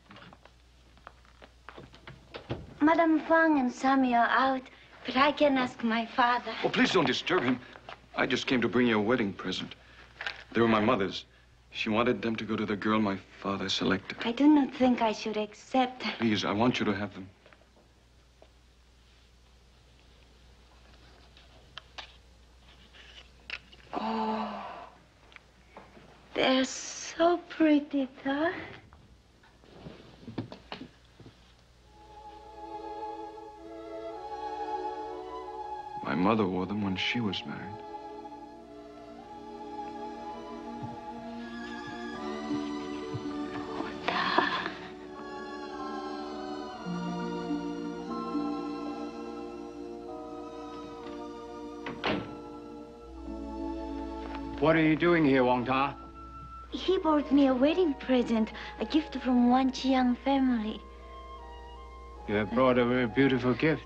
Madame Fang and Sammy are out, but I can ask my father. Oh, please don't disturb him. I just came to bring you a wedding present. They were my mother's. She wanted them to go to the girl my father selected. I do not think I should accept. Please, I want you to have them. They're so pretty, huh? My mother wore them when she was married. What are you doing here, Wong Ta? He bought me a wedding present, a gift from one Chiang family. You have brought a very beautiful gift.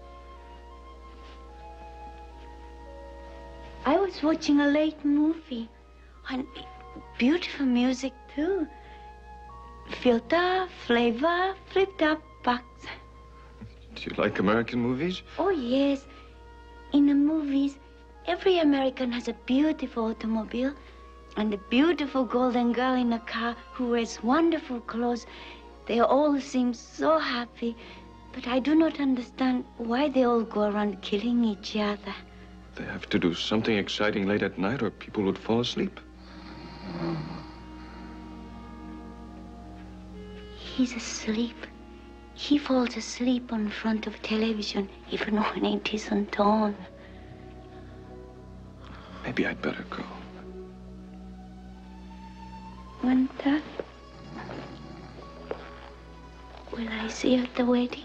I was watching a late movie, and beautiful music too. Filter, flavor, flipped up box. Do you like American movies? Oh yes, in the movies, every American has a beautiful automobile and a beautiful golden girl in a car who wears wonderful clothes. They all seem so happy, but I do not understand why they all go around killing each other. They have to do something exciting late at night or people would fall asleep. He's asleep. He falls asleep in front of television, even when it isn't on. Maybe I'd better go. Winter, will I see you at the wedding?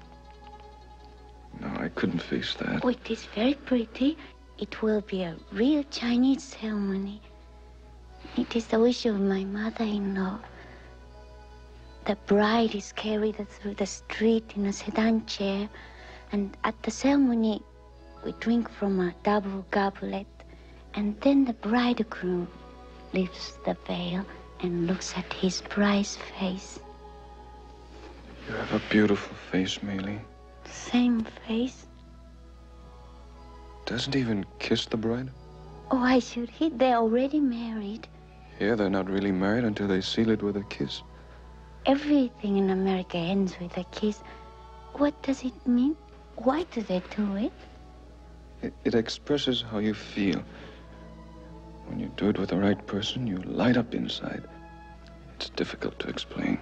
No, I couldn't face that. Oh, it is very pretty. It will be a real Chinese ceremony. It is the wish of my mother-in-law. The bride is carried through the street in a sedan chair, and at the ceremony, we drink from a double goblet, and then the bridegroom lifts the veil and looks at his bride's face. You have a beautiful face, Maylie. Same face. Doesn't even kiss the bride? Oh, I should he? They're already married. Yeah, they're not really married until they seal it with a kiss. Everything in America ends with a kiss. What does it mean? Why do they do it? It, it expresses how you feel. When you do it with the right person, you light up inside. It's difficult to explain.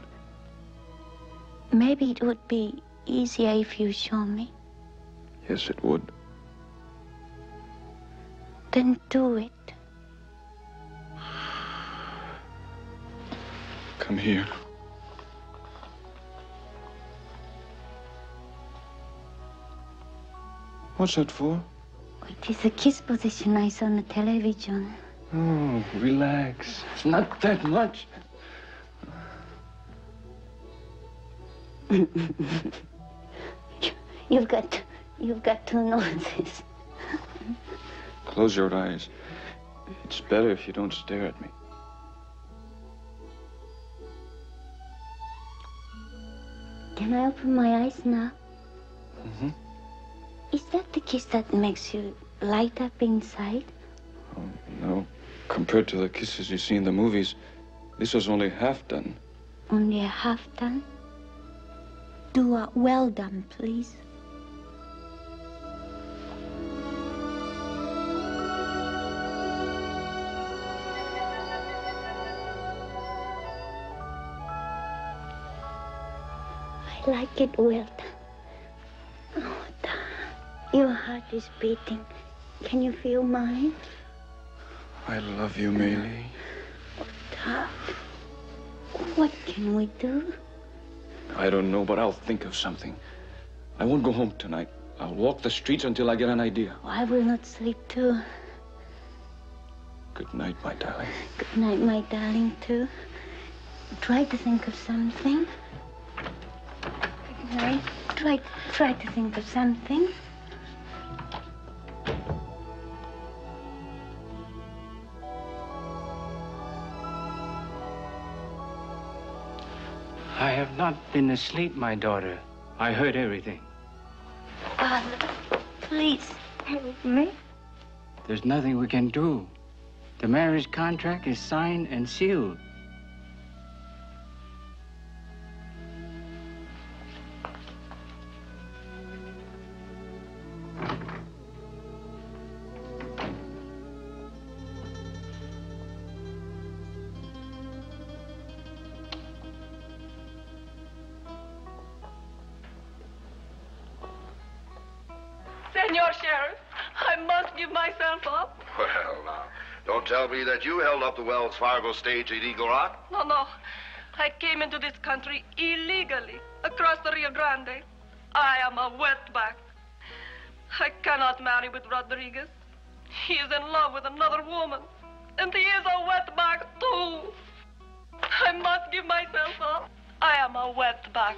Maybe it would be easier if you show me. Yes, it would. Then do it. Come here. What's that for? It is a kiss position I saw on the television. Oh, relax. It's not that much. You've got, you've got two noses. Close your eyes. It's better if you don't stare at me. Can I open my eyes now? Mm-hmm. Is that the kiss that makes you light up inside? Oh, no. Compared to the kisses you see in the movies, this was only half done. Only a half done? Do a well done, please. I like it well done. Oh, darling. Your heart is beating. Can you feel mine? I love you, Maylie. Dad, what can we do? I don't know, but I'll think of something. I won't go home tonight. I'll walk the streets until I get an idea. Oh, I will not sleep too. Good night, my darling. Good night, my darling, too. Try to think of something. Good night. Try, try to think of something. I have not been asleep, my daughter. I heard everything. Father, please help me. There's nothing we can do. The marriage contract is signed and sealed. Senor Sheriff, I must give myself up. Well, now, don't tell me that you held up the Wells Fargo stage at Eagle Rock. No, no. I came into this country illegally, across the Rio Grande. I am a wetback. I cannot marry with Rodriguez. He is in love with another woman, and he is a wetback, too. I must give myself up. I am a wetback.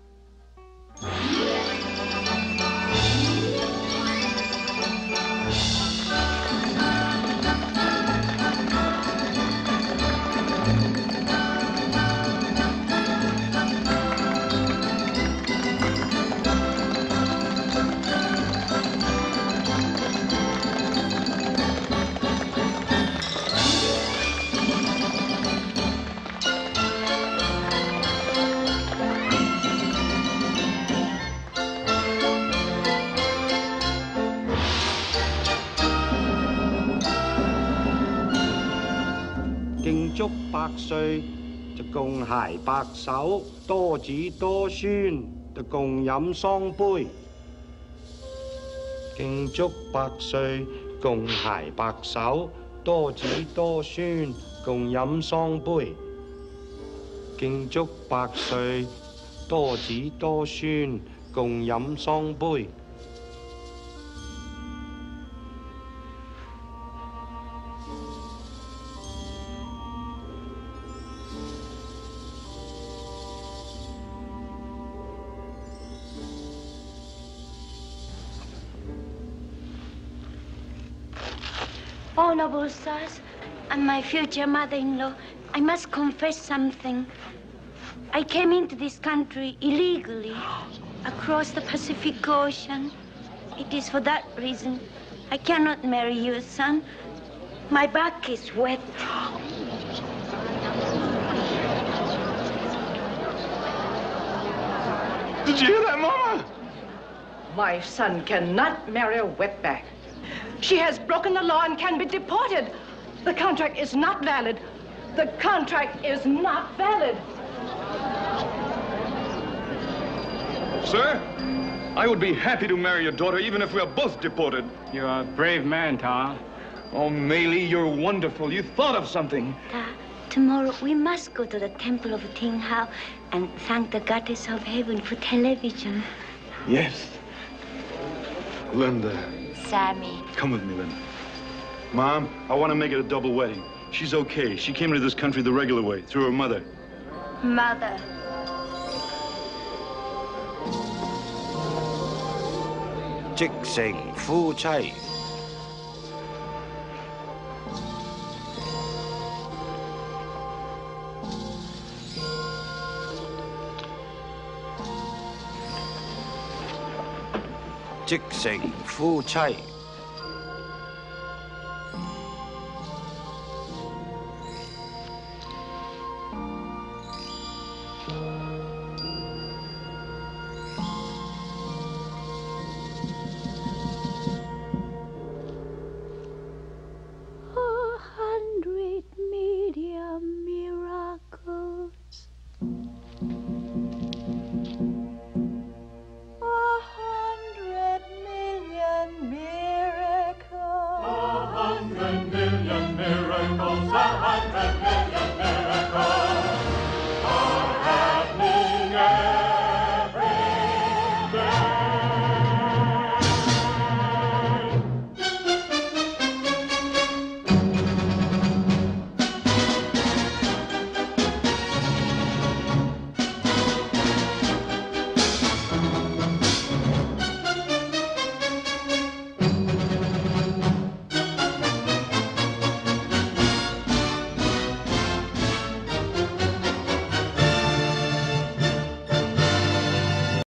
Kinh chúc百歲，就共偕白首，多子多孫，就共飲桑杯。敬祝百歲，共偕白首，多子多孫，共飲桑杯。敬祝百歲，多子多孫，共飲桑杯。 Oh, noble sirs, and my future mother-in-law, I must confess something. I came into this country illegally, across the Pacific Ocean. It is for that reason I cannot marry you, son. My back is wet. Did you hear that, Mama? My son cannot marry a wetback. She has broken the law and can be deported. The contract is not valid. The contract is not valid. Sir, I would be happy to marry your daughter even if we are both deported. You're a brave man, Tom. Oh, Meili, you're wonderful. You thought of something. Ta, tomorrow we must go to the temple of Ting Hao and thank the goddess of heaven for television. Yes. Linda. Sammy. Come with me, Linda. Mom, I want to make it a double wedding. She's okay. She came into this country the regular way, through her mother. Mother. Chích thành phu妻. Chích thành phu妻.